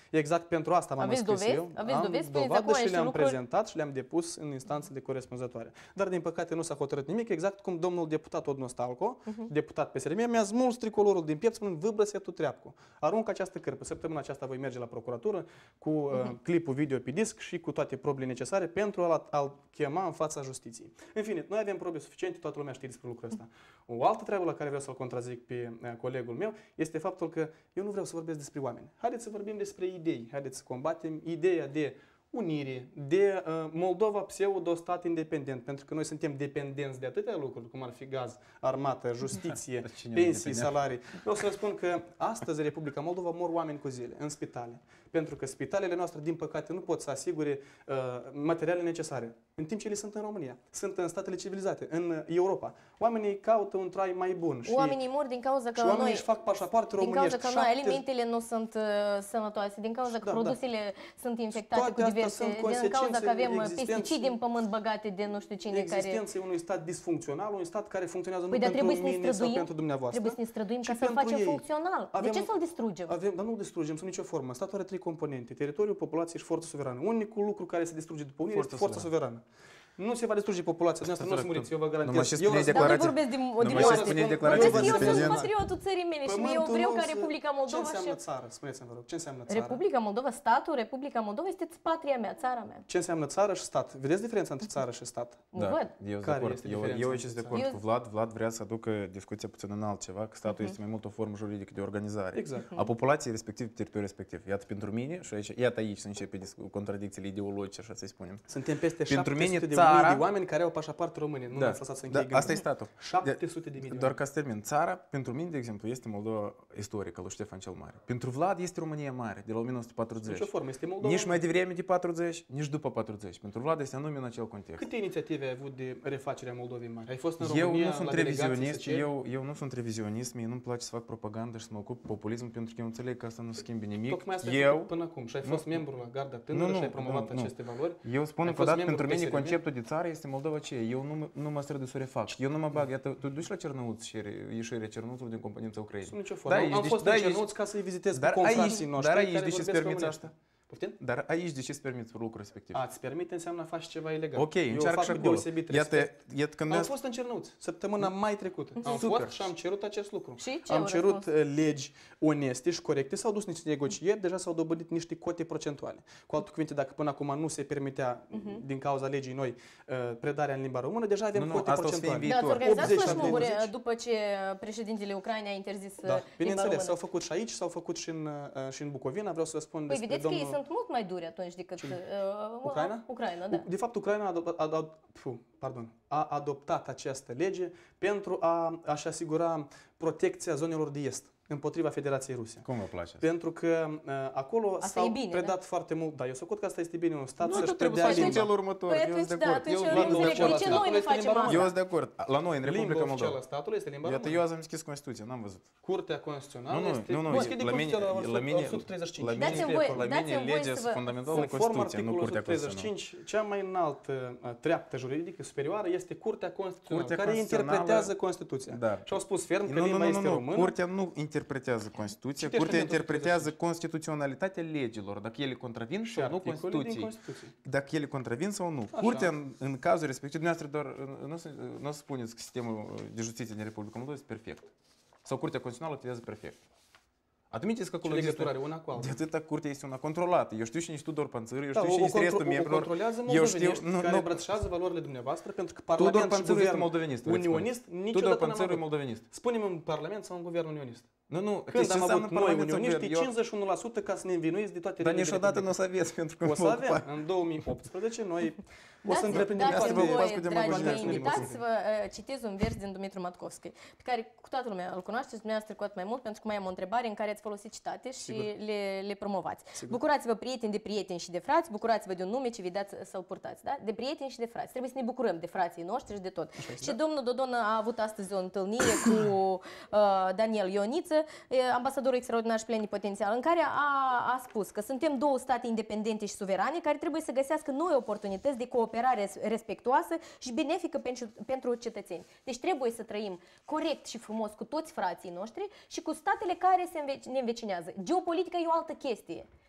Exact pentru asta m-am Aveți înscris dovezi? eu. Aveți Am dovezi? Spuneți dovadă acolo și le-am lucruri? prezentat și le-am depus în instanțele corespunzătoare. Dar din păcate nu s-a hotărât nimic, exact cum domnul deputat Odnostalco, uh-huh. deputat P S R M, mi-a smuls tricolorul din piept spunând vâbră-se tu treapcu. Aruncă această cârpă. Săptămâna aceasta voi merge la procuratură cu uh, clipul video pe disc și cu toate probele necesare pentru a-l, a-l chema în fața justiției. În fine, noi avem probe suficiente, toată lumea știe despre lucrul ăsta. O altă treabă la care vreau să-l contrazic pe uh, colegul meu este faptul că eu nu vreau să vorbesc despre oameni. Haideți să vorbim despre idei. Haideți să combatem ideea de unire, de uh, Moldova pseudo-stat independent, pentru că noi suntem dependenți de atâtea lucruri, cum ar fi gaz, armată, justiție, pensii, salarii. Vreau să vă spun că astăzi în Republica Moldova mor oameni cu zile în spitale, pentru că spitalele noastre, din păcate, nu pot să asigure uh, materialele necesare, în timp ce ele sunt în România, sunt în statele civilizate, în Europa. Oamenii caută un trai mai bun. Și oamenii mor din cauza că și oamenii noi își fac pașapoarte din românești. cauza că noi șapte... alimentele nu sunt uh, sănătoase, din cauza că Da, produsele da. sunt infectate Toate cu astea diverse, sunt din cauza consecințe că avem existenței- pesticide în pământ băgate de nu știu cine care... Existenței unui stat disfuncțional, un stat care funcționează Păi, nu dar pentru trebuie să ne mine sau străduim, pentru dumneavoastră. trebuie să ne străduim ci ca să-l pentru facem ei. funcțional. Avem- De ce să-l distrugem? Avem, dar nu distrugem sub nicio formă. Statul are trei componente: teritoriu, populație și forță suverană. Unicul lucru care se distruge după unire este Forța forța suverană. Nu se va distrage populația noastră, nu o să muriți, eu vă Numai garantez. și Eu spuneți răspund- Dar nu declarații- vorbesc din, din Numai și moarte. spuneți Eu declarații Vorbesc că de eu sunt independență. patriotul țării mele și eu Pământul vreau ca nostru- Republica Ce Moldova înseamnă și... țară? Spuneți-mi, vă rog, ce înseamnă țară? Republica Moldova, statul Republica Moldova este patria mea, țara mea. Ce înseamnă țară și stat? Vedeți diferența între țară și stat? Da. Văd. eu sunt de Care acord. este Eu, diferența eu între aici sunt de țară? acord Eu- cu Vlad. Vlad vrea să aducă discuția puțin în altceva, că statul este mai mult o formă juridică de organizare Exact. a populației, respectiv teritoriul respectiv. Iată pentru mine, și aici, iată aici să începe dis- contradicțiile ideologice, așa să spunem. Suntem peste Pentru mine, șapte sute de țara- mii de oameni care au pașaport române. Nu Da, m-ați lăsat să închei da, asta e gândul. statul. șapte sute de mii de Doar oameni. ca să termin, țara, pentru mine, de exemplu, este Moldova istorică, lui Ștefan cel Mare. Pentru Vlad este România Mare, de la o mie nouă sute patruzeci. Nici o formă, este Moldova. Nici mai devreme de patruzeci, nici după patruzeci. Pentru Vlad este anume în acel context. Câte inițiative ai avut de refacere a Moldovei Mari? Ai fost în Eu România nu sunt la delegații revizionist, să ceri? eu, eu nu sunt revizionist, mie nu-mi place să fac propagandă și să mă ocup cu populismul, pentru că eu înțeleg că asta nu schimbe nimic. Tocmai asta ai eu, făcut până acum și ai nu- fost membru la Garda Tânără Nu, nu, și ai promovat nu, nu. aceste valori. eu spun Ai încă o fost dată, membru pentru mine P S R M? conceptul de țară este Moldova ce e. Eu nu, mă- nu mă strădui să o refac. Eu nu mă bag, iată, tu duci la Cernăuți și ieșirea Cernăuțului din componența Ucrainei. Sub nicio formă. Da, Am- ești Am de- fost da, în ești- Cernăuți ca să-i vizitez pe Dar confrații aici, noștri dar aici care de ce îți vorbesc permiți românește. asta? Poftim? Dar aici de ce îți permiți lucrul respectiv? A, îți permite înseamnă faci ceva ilegal. Ok, Eu încearcă fac și cu acolo. deosebit Iată, respect. iată când Am ne fost în Cernăuți săptămâna mai trecută. Am Super. fost și am cerut acest lucru. Și ce am au cerut răspuns? uh, legi oneste și corecte, s-au dus niște negocieri, deja s-au dobândit niște cote procentuale. Cu alte cuvinte, dacă până acum nu se permitea, din cauza legii noi, uh, predarea în limba română, deja avem Nu, nu, cote asta o să fie în procentuale. Da, ați viitor. organizat optzeci, flashmob-uri șaptezeci. după ce președintele Ucrainei a interzis Da, limba bineînțeles, română. s-au făcut și aici, s-au făcut și în, uh, și în Bucovina. Vreau să vă spun Păi despre vedeți că domnul... ei sunt mult mai duri atunci decât uh, Ucraina? Ucraina, da. De fapt, Ucraina a, adoptat, a, a, fu, pardon, a adoptat această lege pentru a, a-și asigura protecția zonelor de est împotriva Federației Ruse. Cum vă place asta? Pentru că uh, acolo Asta e s-au bine, predat foarte mult. Da, eu sunt că asta este bine un stat Nu, să-și tot trebuie predea să facem limba. celul următor. Păi Eu atunci, sunt de da, acord. atunci Eu eu văd nu înțeleg limba de ce oficială. noi nu Este limba facem română. Eu asta. sunt de acord. La noi, în Limba Republica oficială Moldova. a statului este limba Iată, română. eu azi am deschis Constituția, n-am văzut. Curtea Constituțională Nu, nu, este... nu, nu, Deschide la mine, Constituția la mine, o sută treizeci și cinci. la mine, Dați-mi voi- la mine dați-mi voi legea să vă- fundamentală e Conform Constituția, nu articolul Curtea o sută treizeci și Constituțională. cinci, cea mai înaltă uh, treaptă juridică superioară este Curtea Constituțională, Curtea care Constituțională- interpretează Constituția. Da. Și au spus ferm că Nu, nu, limba nu, este nu, română. Curtea nu interpretează Constituția, Citește Curtea amendamentul interpretează treizeci și cinci. constituționalitatea legilor, dacă ele contravin Și sau nu articolele din Constituției. Constituție. Dacă ele contravin sau nu. Așa. Curtea, în, în cazul respectiv, dumneavoastră doar, nu o să- nu o să spuneți că sistemul de justiție din Republica Moldova este perfect. Sau Curtea Constituțională activează perfect. Admiteți că Ce acolo legătură există... are una cu alta? De atâta curtea este una controlată. Eu știu și nici Tudor Panțăru, eu Da, știu și o, nici restul contro- o membrilor. controlează Eu știu, moldoveniști nu, care nu, îmbrățișează valorile dumneavoastră, pentru că Tudor Parlament și Panțăru este Guvern moldovenist. vreți să unionist spuneți. niciodată Tudor n-am Panțăru e avut. moldovenist. Spunem în Parlament sau în Guvern unionist. Nu, nu, Când ce am înseamnă avut noi Parlamentul unioniști, Guvern? Eu- cincizeci și unu la sută ca să ne învinuiți de toate Dar legile niciodată nu o republicane. să aveți, pentru că O mă să vă avem. ocupa. În două mii optsprezece noi o să Dați- întreprindem dați-mi Asta vă ocupați voie, cu dragi demagogia. mei invitați, să vă uh, citez un vers din Dumitru Matkovski, pe care cu toată lumea îl cunoașteți, dumneavoastră cu atât mai mult, pentru că mai am o întrebare în care ați folosit citate și le, le promovați. Sigur. Bucurați-vă, prieteni, de prieteni și de frați, bucurați-vă de un nume ce vi dați să-l purtați, da? De prieteni și de frați. Trebuie să ne bucurăm de frații noștri și de tot. Și domnul Dodon a avut astăzi o întâlnire cu uh, Daniel Ioniță, uh, ambasadorul extraordinar și plenipotențial, în care a, a spus că suntem două state independente și suverane care trebuie să găsească noi oportunități de cooperare respectuoasă și benefică pentru, pentru cetățeni. Deci trebuie să trăim corect și frumos cu toți frații noștri și cu statele care se înve- ne învecinează. Geopolitica e o altă chestie.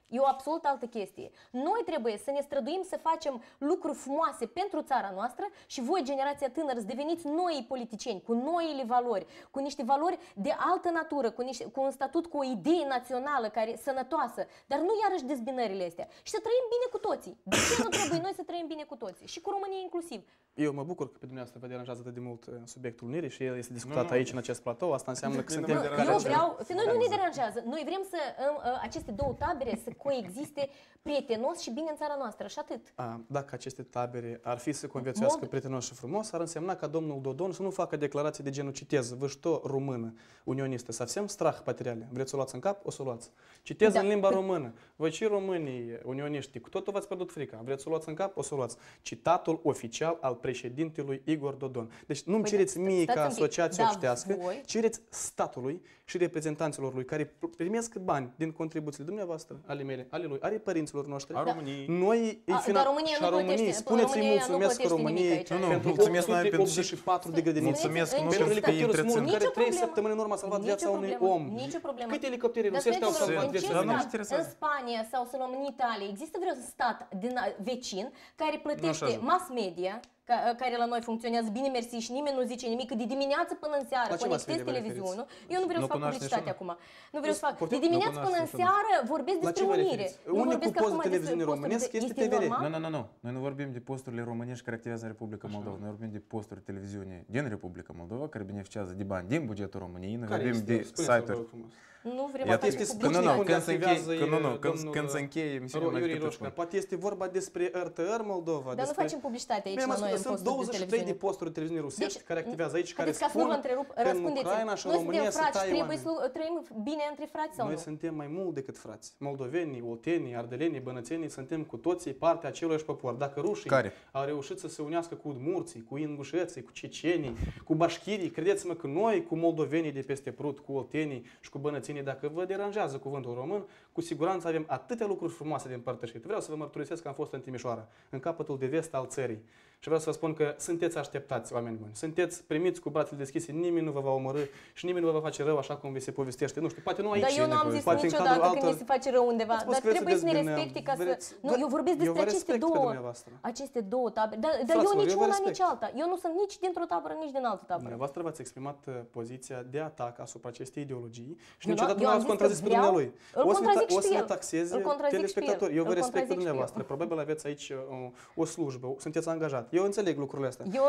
E o absolut altă chestie. Noi trebuie să ne străduim să facem lucruri frumoase pentru țara noastră și voi, generația tânără, să deveniți noi politicieni, cu noile valori, cu niște valori de altă natură, cu, niște, cu un statut, cu o idee națională care sănătoasă, dar nu iarăși dezbinările astea. Și să trăim bine cu toții. De ce nu trebuie noi să trăim bine cu toții? Și cu România inclusiv. Eu mă bucur că pe dumneavoastră vă deranjează atât de mult subiectul unirii și el este discutat nu, nu. aici în acest platou. Asta înseamnă că suntem... Eu vreau, noi nu ne deranjează. Noi vrem să aceste două tabere să coexiste prietenos și bine în țara noastră și atât. A, dacă aceste tabere ar fi să conviețuiască Mod... prietenos și frumos, ar însemna ca domnul Dodon să nu facă declarații de genul, citez, vă știu română, unionistă, совсем strach patriale. Vreți să o luați în cap? O să o luați. Citez da. în limba română. Voi și românii unioniști, cu totul v-ați pierdut frica. Vreți să o luați în cap? O să o luați. Citatul oficial al președintelui Igor Dodon. Deci nu-mi păi cereți da, mie ca asociație da, obștească, voi... cereți statului și reprezentanților lui care primesc bani din contribuțiile dumneavoastră, ale mele, ale lui, ale părinților noștri. A României. Noi îi finanțăm. Dar România nu plătește. Spuneți-i mulțumesc României pentru optzeci și patru de grădinițe. Mulțumesc, nu pentru elicopterul smurt, care trei problemă. săptămâni în urmă a salvat viața unui om. Nicio problemă. Câte elicoptere Dar rusești au salvat viața unui om? în Spania sau să luăm în Italia, există vreun stat din vecin care plătește mass media, care la noi funcționează bine, mersi, și nimeni nu zice nimic, că de dimineață până în seară conectez televiziunul. Eu nu vreau să fac publicitate acum. Nu vreau să fac. De dimineață până în seară vorbesc despre unire. Unicul post de televiziune românesc este T V R. Nu, nu, nu, nu. Noi nu vorbim de posturile românești care activează în Republica Moldova. Noi vorbim de posturi televiziune din Republica Moldova care beneficiază de bani din bugetul României. Noi vorbim de site-uri. Nu vrem să facem publicitate. Când se încheie emisiunea, poate este vorba despre R T R Moldova. Dar nu facem publicitate aici la noi în Sunt douăzeci și trei de posturi de televiziune rusești care activează aici, care spun că în Ucraina și în România se taie oameni. Trebuie trăim bine între frați sau nu? Noi suntem mai mult decât frați. Moldovenii, oltenii, ardelenii, bănățenii, suntem cu toții partea aceluiași popor. Dacă rușii au reușit să se unească cu udmurții, cu ingușeții, cu cecenii, cu bașchirii, credeți-mă că noi, cu moldovenii de peste Prut, cu oltenii și cu bănățenii, dacă vă deranjează cuvântul român, cu siguranță avem atâtea lucruri frumoase de împărtășit. Vreau să vă mărturisesc că am fost în Timișoara, în capătul de vest al țării. Și vreau să vă spun că sunteți așteptați, oameni buni. Sunteți primiți cu brațele deschise, nimeni nu vă va omorî și nimeni nu vă va face rău așa cum vi se povestește. Nu știu, poate nu aici. Dar eu nu am zis niciodată altor... că mi se face rău undeva. Dar trebuie să ne respecte ca să... Nu, eu vorbesc despre aceste două, aceste două tabere. Dar, dar eu nici una, nici alta. Eu nu sunt nici dintr-o tabără, nici din altă tabără. Dumneavoastră v-ați exprimat poziția de atac asupra acestei ideologii și niciodată nu ați contrazis pe dumnealui. O să ne taxeze telespectatori. Eu vă respect pe dumneavoastră. Probabil aveți aici o slujbă, sunteți angajat. Eu înțeleg lucrurile astea. Eu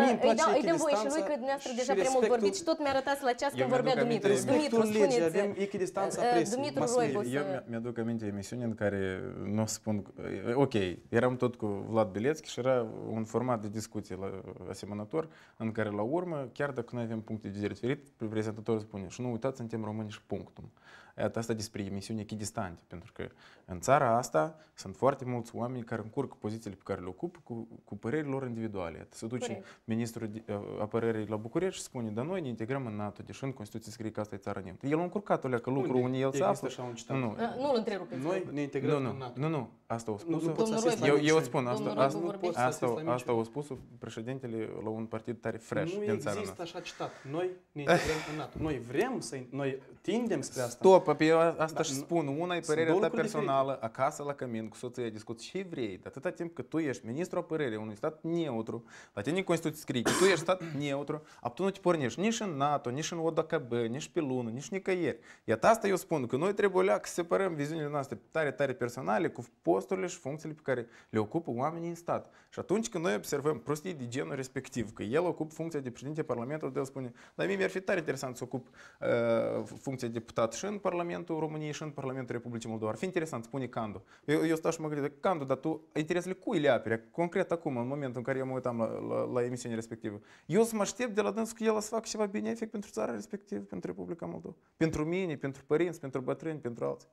îi dăm voie și lui că dumneavoastră deja prea mult vorbit și tot mi-a arătat la ceas când vorbea Dumitru. Dumitru, spuneți. Avem echidistanța presei. Dumitru Roibu. Eu mi-aduc aminte emisiune în care nu spun... Ok, eram tot cu Vlad Bilețchi și era un format de discuție asemănător în care la urmă, chiar dacă noi avem puncte de vedere diferite, prezentatorul spune și nu uitați, suntem români și punctul. Iată asta despre emisiuni echidistante, pentru că în țara asta sunt foarte mulți oameni care încurcă pozițiile pe care le ocupă cu, cu părerile lor individuale. Se duce Corect. ministrul apărării la București și spune, dar noi ne integrăm în NATO, deși în Constituție scrie că asta e țara nemtă. El a încurcat o că lucru unde el se află. Nu, nu. Nu-l întrerupeți. Noi ne integrăm nu, în NATO. Nu, nu, asta o spus. Eu, eu îți spun, asta, asta, asta, asta o spus președintele la un partid tare fresh din țara noastră. Nu există așa citat. Noi ne integrăm în NATO. Noi vrem să, noi tindem spre asta. Stop, pe asta și spun, una e părerea ta personală, acasă la cămin, cu soția discuți și vrei, de atâta timp că tu ești ministru apărării unui stat neutru, la tine în Constituție scrie că tu ești stat neutru, tu nu te pornești nici în NATO, nici în O D K B, nici pe lună, nici nicăieri. Iată asta eu spun, că noi trebuie să separăm viziunile noastre tare, tare personale cu posturile și funcțiile pe care le ocupă oamenii în stat. Și atunci când noi observăm prostii de genul respectiv, că el ocupă funcția de președinte Parlamentului, el spune, dar mie mi-ar fi tare interesant să ocup uh, funcția de deputat și în Parlamentul României și în Parlamentul Republicii Moldova. Ar fi interesant, spune Candu. Eu, eu stau și mă gândesc, Candu, dar tu interesele cui le apere? Concret acum, în momentul în care eu mă uitam la, la, la emisiunea respectivă. Eu să mă aștept de la dâns că el să facă ceva benefic pentru țara respectivă, pentru Republica Moldova. Pentru mine, pentru părinți, pentru bătrâni, pentru alții.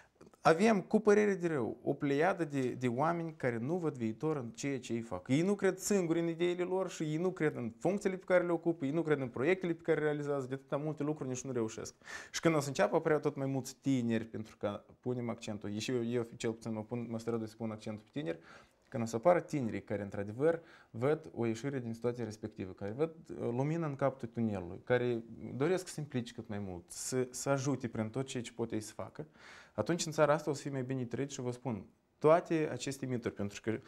Avem, cu părere de rău, o pleiadă de, de oameni care nu văd viitor în ceea ce ei fac. Ei nu cred singuri în ideile lor și ei nu cred în funcțiile pe care le ocupă, ei nu cred în proiectele pe care le realizează, de atâta multe lucruri nici nu reușesc. Și când o să înceapă apărea tot mai mulți tineri, pentru că punem accentul, și eu, eu cel puțin mă, pun, mă strădui să pun accentul pe tineri, când o să apară tinerii care, într-adevăr, văd o ieșire din situația respectivă, care văd lumină în capul tunelului, care doresc să se implice cât mai mult, să, să ajute prin tot ceea ce pot ei să facă, atunci în țara asta o să fie mai bine trăit și vă spun, toate aceste mituri, pentru că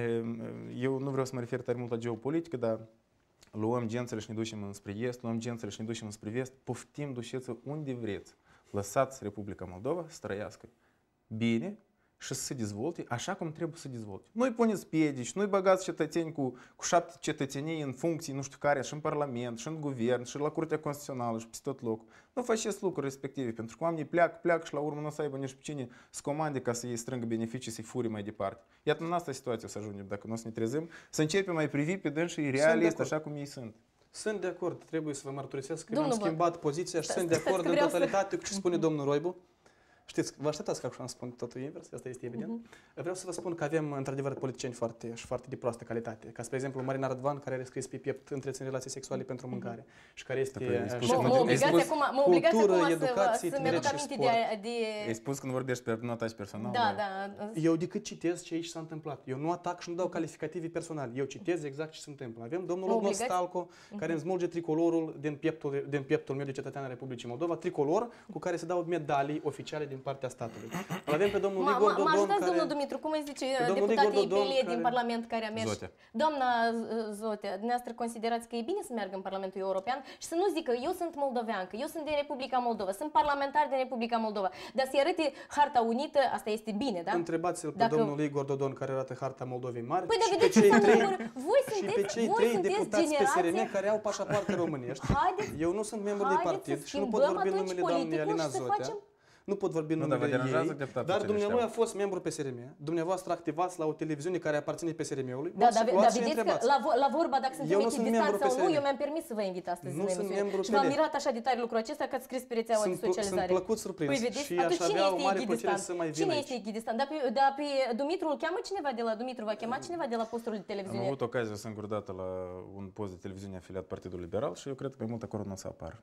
eu nu vreau să mă refer tare mult la geopolitică, dar luăm gențele și ne ducem înspre est, luăm gențele și ne ducem înspre vest, poftim, duceți unde vreți. Lăsați Republica Moldova să trăiască bine și să se dezvolte așa cum trebuie să se dezvolte. Nu-i puneți piedici, nu-i băgați cetățeni cu, cu șapte cetățenii în funcții, nu știu care, și în Parlament, și în Guvern, și la Curtea Constituțională, și peste tot locul. Nu faceți lucruri respective, pentru că oamenii pleacă, pleacă și la urmă nu o să aibă nici pe cine să comande ca să îi strângă beneficii, să-i furi mai departe. Iată, în asta situație o să ajungem, dacă nu o să ne trezim, să începem mai privi pe dânsii realist, așa cum ei sunt. Sunt de acord, trebuie să vă mărturisesc că Domnul mi-am schimbat poziția și sunt de acord în totalitate cu ce spune domnul Roibu. Știți, vă așteptați că acum spun totul invers, asta este evident. Uh-huh. Vreau să vă spun că avem într-adevăr politicieni foarte și foarte de proastă calitate. Ca spre exemplu Marina Rădvan, care are scris pe piept întrețin relații sexuale pentru mâncare uh-huh. și care este mă obligați acum, cultură, educație, tineret și sport. Ai spus când vorbești pe notaj personal? Da, da. Eu decât citez ce aici s-a întâmplat. Eu nu atac și nu dau calificativi personali. Eu citez exact ce se întâmplă. Avem domnul Ognos Stalco, care îmi smulge tricolorul din pieptul, din pieptul meu de cetățean al Republicii Moldova, tricolor cu care se dau medalii oficiale din partea statului. Îl avem pe domnul Igor Dodon, mă ajutați, care... domnul Dumitru, cum îi zice deputatii Ipelie din Parlament care a mers? Zotea. Doamna Zotea, dumneavoastră considerați că e bine să meargă în Parlamentul European și să nu zică eu sunt moldoveancă, eu sunt din Republica Moldova, sunt parlamentar din Republica Moldova, dar să-i arăte harta unită, asta este bine, da? Întrebați-l pe Dacă... domnul Igor Dodon care arată harta Moldovei mari păi, și, pe cei trei, voi și sunteți, pe cei voi trei sunteți deputați generație... P S R M care au pașapoarte românești. Haideți, eu nu sunt membru de partid și nu pot vorbi în numele doamnei Alina Zotea. Nu pot vorbi în numele ei, dar dumneavoastră a fost membru P S R M. Dumneavoastră activați la o televiziune care aparține P S R M-ului. Da, dar da, vedeți că la, la vorba dacă suntem echidistanți sau nu, eu mi-am permis să vă invit astăzi nu în sunt membru și v-am mirat așa de tare lucrul acesta că ați scris pe rețeaua de socializare. Sunt plăcut surprins. Păi vedeți, și atunci aș cine avea o este mare plăcere să mai vin Cine aici. este echidistant? Dar pe, da, pe Dumitru îl cheamă cineva de la Dumitru, va chema cineva de la postul de televiziune? Am avut ocazia singură dată la un post de televiziune afiliat Partidul Liberal și eu cred că mai mult acolo nu o să apară.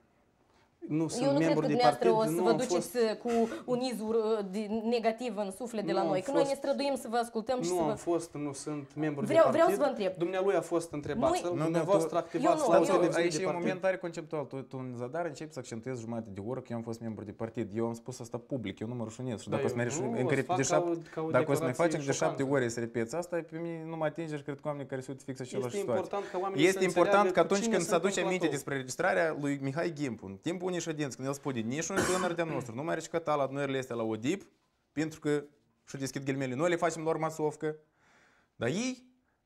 Nu sunt eu nu cred că dumneavoastră partid, o să vă duceți fost... cu un izvor negativ în suflet de la noi. Că fost... noi ne străduim să vă ascultăm și nu să vă... am fost, nu sunt membru vreau, de partid. Vreau să vă întreb. Dumnealui a fost întrebat să-l, dumneavoastră activați la o televiziune Aici de e un partid. moment tare conceptual. Tu, tu în zadar începi să accentuezi jumătate de oră că eu am fost membru de partid. Eu am spus asta public, eu nu mă rușinez. Și dacă o să mai facem de șapte ore să repeți asta, pe mine nu mă atinge și cred că oamenii care se uită fix același situație. Este important că atunci când se aduce aminte despre registrarea lui Mihai Gimpu, în timpul unei ședințe, când el spune nici unul tânăr de-a nostru nu mai are căta la adunările astea la O D I P, pentru că, și deschid ghilimele, noi le facem doar masovcă, dar ei,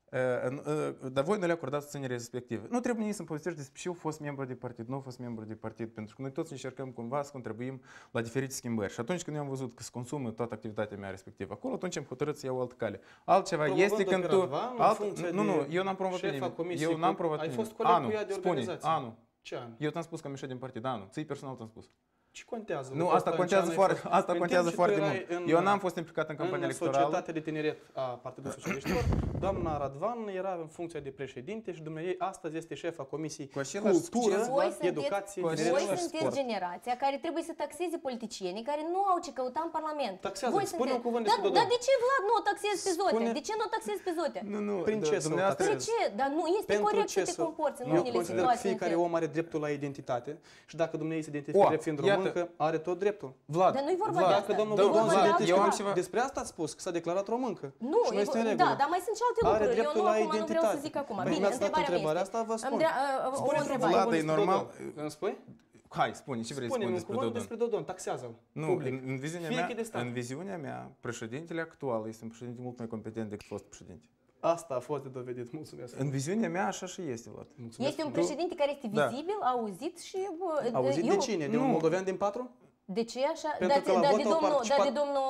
dar voi nu le acordați susținere respectivă. Nu trebuie nici să-mi povestești despre și eu fost membru de partid, nu fost membru de partid, pentru că noi toți încercăm cumva să contribuim la diferite schimbări. Și atunci când eu am văzut că se consumă toată activitatea mea respectivă acolo, atunci am hotărât să iau o altă cale. Altceva este când tu... Nu, nu, eu n-am promovat nimeni. Eu n-am promovat nimeni. Ai fost coleg cu ea de organizație. Anul. Ce an? Eu ți-am spus că am ieșit din partid, anul. Ții personal ți-am spus. Ce contează? Nu, asta contează foarte, asta contează foarte mult. Eu n-am fost implicat în campania electorală. În societatea de tineret a Partidului Socialiștilor, doamna Radvan era în funcția de președinte și dumneavoastră astăzi este șefa Comisiei Cultură, Educație, Tineret și Sport. Voi sunteți generația care trebuie să taxeze politicienii care nu au ce căuta în Parlament. Taxează, spune un cuvânt despre Dodon. Dar de ce, Vlad, nu o taxezi pe Zotea? De ce nu o taxezi pe Zotea? Nu, nu, prin ce să o taxezi? De ce? Dar nu este corect să te comporți în unele situații. Fiecare om are dreptul la identitate și dacă dumneavoastră se identifică drept fiind româncă, are tot dreptul. Vlad, dar nu-i vorba Vlad, de asta. Dacă domnul Vlad, Dodon Vlad, se identifică, ceva... despre asta ați spus, că s-a declarat româncă. Nu, și nu este în da, regulă. dar mai sunt și alte Are lucruri. dreptul Eu nu, la acum nu identitate. vreau să zic acum. Bine, Bine, întrebarea, întrebarea mea asta vă spun. Îndrea, o întrebare. Vlad, e normal. Îmi spui? Hai, spune, ce vrei să spui despre Dodon? despre Dodon, taxează-l. Nu, public. în, în, viziunea mea, în viziunea mea, președintele actual este un președinte mult mai competent decât fost președinte. Asta a fost de dovedit, mulțumesc. În viziunea mea așa și este, Vlad. Mulțumesc. Este un președinte care este vizibil, da. auzit și... Auzit de cine? De un moldovean din patru? De ce așa? Pentru da, că la da, vot de au domnul, participat... da, de domnul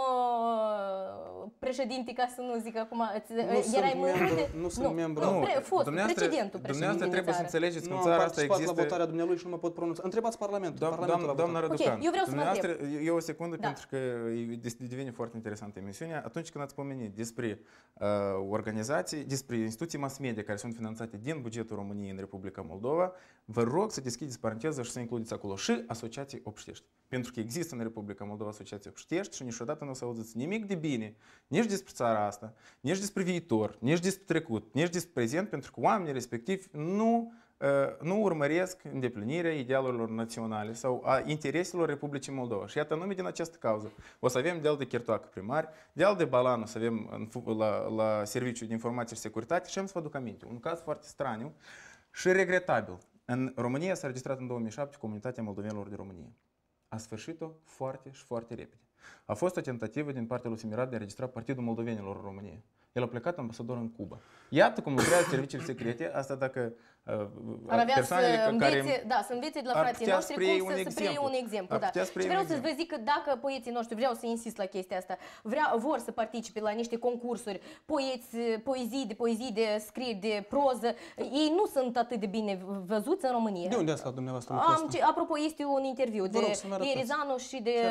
președinte, ca să nu zic acum, nu erai membru, nu sunt nu, membru. Nu, pre, fost, precedentul Dumneavoastră trebuie să înțelegeți că în nu țara am asta participat există... la votarea dumnealui și nu mă pot pronunța. Întrebați Parlamentul. Doam, Parlamentul doam, doamna Răducan, okay, eu vreau să vă întreb. Eu o secundă, da. pentru că devine foarte interesantă emisiunea. Atunci când ați pomenit despre uh, organizații, despre instituții mass media care sunt finanțate din bugetul României în Republica Moldova, vă rog să deschideți paranteză și să includeți acolo și asociații obștești. pentru că există în Republica Moldova asociația Obștești și niciodată nu o să auziți nimic de bine, nici despre țara asta, nici despre viitor, nici despre trecut, nici despre prezent, pentru că oamenii respectivi nu, nu urmăresc îndeplinirea idealurilor naționale sau a intereselor Republicii Moldova. Și iată, nume din această cauză. O să avem de-al de chertoacă primari, de-al de balan o să avem în, la, la Serviciul de Informație și Securitate și am să vă aduc aminte. Un caz foarte straniu și regretabil. În România s-a registrat în două mii șapte Comunitatea Moldovenilor de România. A sfârșit-o foarte și foarte repede. A fost o tentativă din partea lui Simirat de a înregistra Partidul Moldovenilor în România. El a plecat ambasador în Cuba. Iată cum lucrează serviciile secrete, asta dacă uh, ar avea persoanele să învețe, care da, să învețe de la frații noștri cum să, să preie un exemplu. Da. Și vreau să vă zic că dacă poeții noștri, vreau să insist la chestia asta, vrea, vor să participe la niște concursuri, poeți, poezii de poezii, de scrieri, de proză, ei nu sunt atât de bine văzuți în România. De unde ați luat dumneavoastră Am, ce, apropo, este un interviu de Ierizanu și de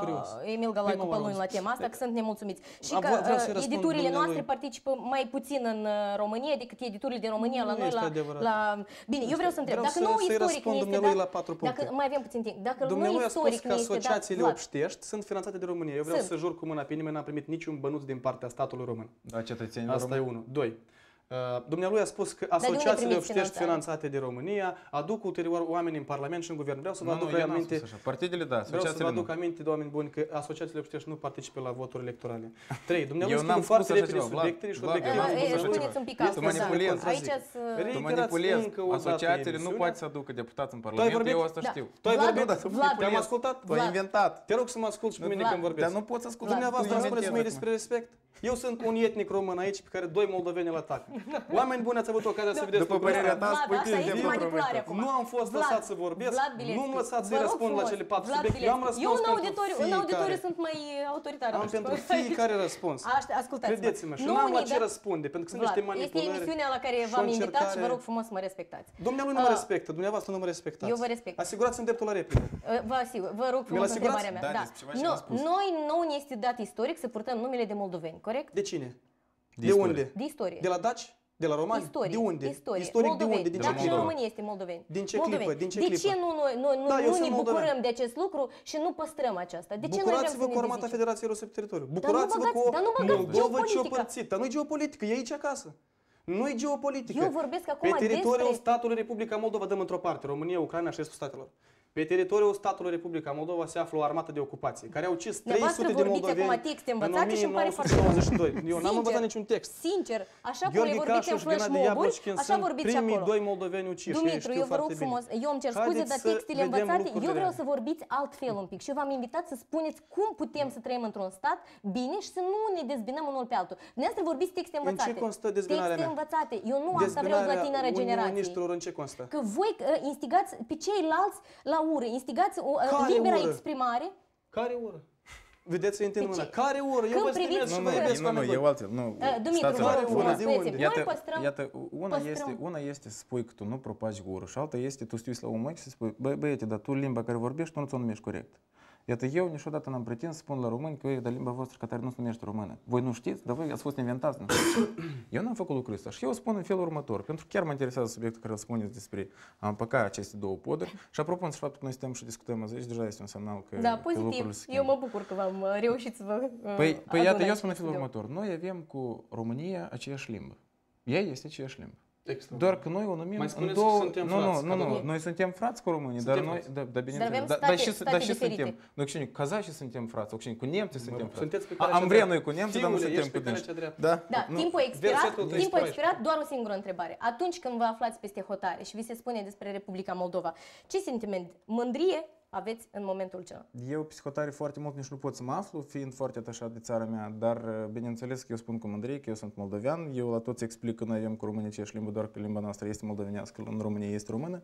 Emil Galai Cupăluni la tema asta, că sunt nemulțumiți. Și că editurile noastre participă mai puțin în România decât editurile din România la noi la, la... Bine, eu vreau să întreb, dacă nou istoric ne este dat, dacă mai avem puțin timp, dacă nou istoric ne este dat... asociațiile Obștești sunt finanțate de România. Eu vreau să jur cu mâna pe nimeni, n-am primit niciun bănuț din partea statului român. Da, cetățenilor Asta e unul. Doi. Dumnealui a spus că asociațiile Obștești finanțate de România aduc ulterior oameni în Parlament și în Guvern. Vreau să vă aduc aminte. Partidele, da, vreau să vă aduc aminte de oameni buni că asociațiile Obștești nu participă la voturi electorale. Trei. Dumnealui spune foarte repede subiectele și obiectele. Spuneți un pic asta. Aici tu manipulezi. Asociațiile nu poate să aducă deputați în Parlament. Eu asta știu. Tu ai vorbit? Te-am ascultat? Tu ai inventat. Te rog să mă asculti și pe mine când vorbesc. Dar nu poți asculta. Dumneavoastră spuneți mie despre respect. Eu sunt un etnic român aici pe care doi moldoveni îl atacă. Oameni buni, ați avut ocazia să vedeți după părerea ta, spui că este manipulare acum. Nu am fost lăsat să vorbesc, nu mă lăsați să-i răspund la cele patru subiecte. Eu am răspuns pentru fiecare. În auditoriu sunt mai autoritare. Am pentru fiecare răspuns. Ascultați-mă. Credeți-mă, și nu am la ce răspunde, pentru că sunt niște manipulări. Este emisiunea la care v-am invitat și vă rog frumos să mă respectați. Dumnealui nu mă respectă, dumneavoastră nu mă respectați. Eu vă respect. Asigurați-mi dreptul la replică. Vă asigur, vă rog frumos întrebarea mea. Noi nu ne este dat istoric să purtăm numele de moldoveni, corect? De cine? De, de istorie. unde? De istorie. De la daci? De la romani? Istorie. De unde? Istorie. Istoric moldoveni. de unde? Din Dar ce și în clipă? România este moldoveni. Din ce moldoveni. clipă? Din ce de clipă? ce nu, noi, nu, da, nu ne bucurăm moldoven. de acest lucru și nu păstrăm aceasta? De ce Bucurați-vă noi vrem cu să ne armata dezicem? Federației Rusă pe teritoriu. Bucurați-vă cu dar nu băgați Moldova geopolitica. ciopărțită. Dar nu-i geopolitică, e aici acasă. Nu-i geopolitică. Eu vorbesc acum pe teritoriul despre... statului Republica Moldova, dăm într-o parte, România, Ucraina și restul statelor. Pe teritoriul statului Republica Moldova se află o armată de ocupație, care au ucis trei sute de moldoveni acum texte învățate și îmi pare foarte nouăsprezece nouăzeci și doi. Eu n-am învățat niciun text. Sincer, așa cum le vorbiți în flash mob-uri, așa vorbiți și acolo. Primii doi moldoveni uciși. Dumitru, eu vă rog frumos, eu îmi cer scuze, dar textele învățate, eu vreau să vorbiți altfel un pic și eu v-am invitat să spuneți cum putem să trăim într-un stat bine și să nu ne dezbinăm unul pe altul. Dumneavoastră vorbiți texte învățate. În ce constă dezbinarea mea? Texte învățate. Eu nu asta vreau de la tineră generație. În ce constă? Că voi instigați pe ceilalți la ură, instigați o libera exprimare. Care ură? Vedeți, întind mâna. Care ură? Eu vă stimez și vă iubesc. Nu, nu, eu altfel. Nu, Dumitru, vă rog frumos, spuneți-mi, noi păstrăm... Iată, una este, una este să spui că tu nu propagi cu ură și alta este tu stii la un ochi și să spui, băi, băiete, dar tu limba care vorbești, tu nu ți-o numești corect. Iată, eu niciodată n-am pretins să spun la români că e de limba voastră care nu se numește română. Voi nu știți, dar voi ați fost inventați. Nu eu n-am făcut lucrul ăsta și eu spun în felul următor, pentru că chiar mă interesează subiectul care îl spuneți despre a împăca aceste două poduri și apropo de faptul că noi stăm și discutăm azi, deja este un semnal că, da, că pozitiv. Eu mă bucur că v-am reușit să vă Păi, păi iată, eu spun în felul următor. Noi avem cu România aceeași limbă. Ea este aceeași limbă. Doar că noi o numim în două... Nu, nu, nu, nu, noi suntem frați cu românii, dar noi... Da, da, bineînțeles. Dar și, dar și suntem. Noi cu kazacii suntem frați, cu cu nemții suntem frați. Am vrea noi cu nemții, dar nu suntem cu dânși. Da, timpul expirat, timpul expirat, doar o singură întrebare. Atunci când vă aflați peste hotare și vi se spune despre Republica Moldova, ce sentiment? Mândrie aveți în momentul acela? Eu psihotare foarte mult nici nu pot să mă aflu, fiind foarte atașat de țara mea, dar bineînțeles că eu spun cu mândrie că eu sunt moldovean, eu la toți explic că noi avem cu românii aceeași limbă, doar că limba noastră este moldovenească, în România este română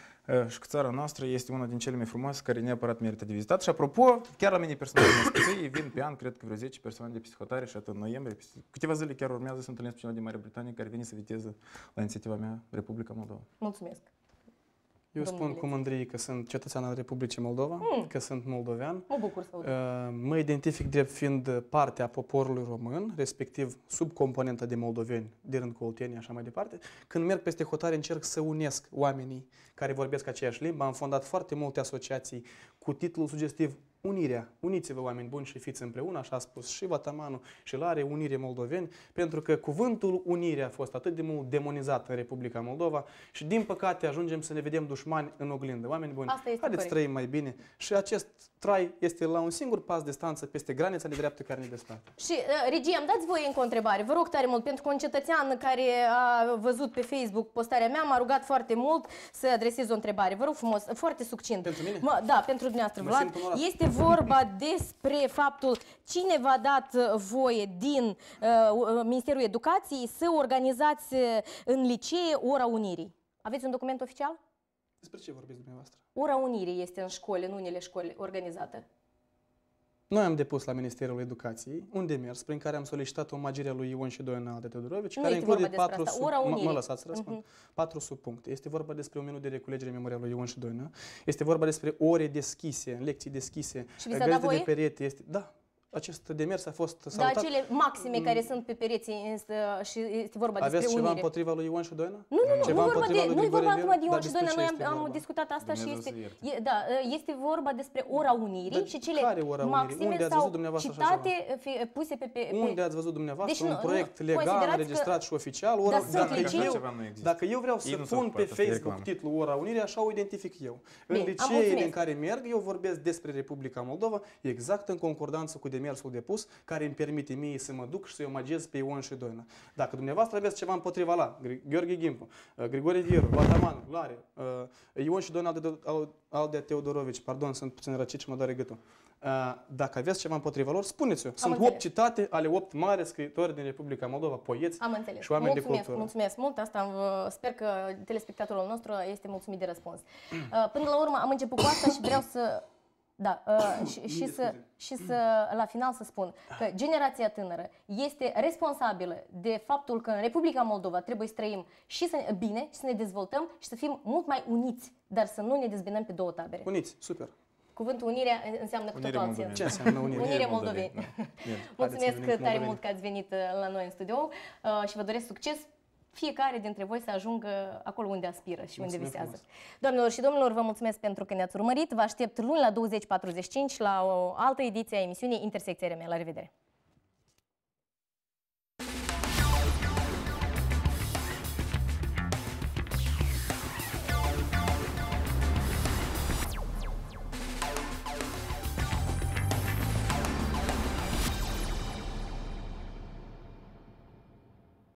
și că țara noastră este una din cele mai frumoase care neapărat merită de vizitat. Și apropo, chiar la mine personal, ei vin pe an, cred că vreo zece persoane de psihotare și atât în noiembrie, câteva zile chiar urmează să întâlnesc pe cineva din Marea Britanie care vine să viziteze la inițiativa mea Republica Moldova. Mulțumesc! Eu spun cu mândrie că sunt cetățean al Republicii Moldova, mm. că sunt moldovean. Mă bucur să aud. Mă identific drept fiind parte a poporului român, respectiv subcomponenta de moldoveni, de rând cu oltenii, așa mai departe. Când merg peste hotare, încerc să unesc oamenii care vorbesc aceeași limbă. Am fondat foarte multe asociații cu titlul sugestiv Unirea. Uniți-vă, oameni buni, și fiți împreună, așa a spus și Vatamanul și Lare, Unire Moldoveni, pentru că cuvântul unire a fost atât de mult demonizat în Republica Moldova și, din păcate, ajungem să ne vedem dușmani în oglindă. Oameni buni, haideți să trăim mai bine. Și acest trai este la un singur pas distanță peste granița de dreaptă care ne desparte. Și, uh, regie, îmi dați voie încă o întrebare. Vă rog tare mult, pentru că un cetățean care a văzut pe Facebook postarea mea m-a rugat foarte mult să adresez o întrebare. Vă rog frumos, foarte succint. Pentru mine? Mă, da, pentru dumneavoastră, Vlad. Este vorba despre faptul cine v-a dat voie din uh, Ministerul Educației să organizați în licee Ora Unirii. Aveți un document oficial? Despre ce vorbiți dumneavoastră? Ora Unirii este în școli, în unele școli organizată. Noi am depus la Ministerul Educației un demers prin care am solicitat omagirea lui Ion Șidoian Alde Teodorovici, care include patru sub... Mă lăsați să răspund. Uh-huh. Patru subpuncte. Este vorba despre un minut de reculegere memorială lui Ion Șidoian. Este vorba despre ore deschise, lecții deschise, găzde de perete. Este... Da. Acest demers a fost salutat. Dar acele maxime care sunt pe pereți și este vorba despre Aveți ceva unire. împotriva lui Ion Șidoina? Nu, nu, nu, ceva nu vorba, de, nu vorba acum de Ion Șidoina, noi am, am vorba? discutat asta Dumnezeu și este, e, da, este vorba despre Ora Unirii Dar și cele maxime sau citate fi, puse pe, pe... Unde ați văzut dumneavoastră deci, un proiect nu, legal, înregistrat și oficial? Ora, da, dacă, eu, dacă eu vreau să pun pe Facebook titlul Ora Unirii, așa o identific eu. În liceele în care merg, eu vorbesc despre Republica Moldova, exact în concordanță cu demersul depus, care îmi permite mie să mă duc și să-i omagez pe Ion Șidoina. Dacă dumneavoastră aveți ceva împotriva la Gheorghe Gimpu, Grigore Vieru, Vataman, Lare, Ion Șidoina Aldea Teodorovici, pardon, sunt puțin răcit și mă doare gâtul. Dacă aveți ceva împotriva lor, spuneți-o. Sunt opt citate ale opt mari scriitori din Republica Moldova, poeți și oameni de cultură. Mulțumesc mult, asta sper că telespectatorul nostru este mulțumit de răspuns. Până la urmă am început cu asta și vreau să Da, uh, și, și, să, și să, la final să spun că generația tânără este responsabilă de faptul că în Republica Moldova trebuie să trăim și să, bine și să ne dezvoltăm și să fim mult mai uniți, dar să nu ne dezbinăm pe două tabere. Uniți, super. Cuvântul unirea înseamnă cu totul altceva. Ce înseamnă unire? Unire moldoveni. Mulțumesc tare mult că ați venit la noi în studio uh, și vă doresc succes. Fiecare dintre voi să ajungă acolo unde aspiră și unde visează. Doamnelor și domnilor, vă mulțumesc pentru că ne-ați urmărit. Vă aștept luni la douăzeci patruzeci și cinci la o altă ediție a emisiunii Intersecția R M. La revedere!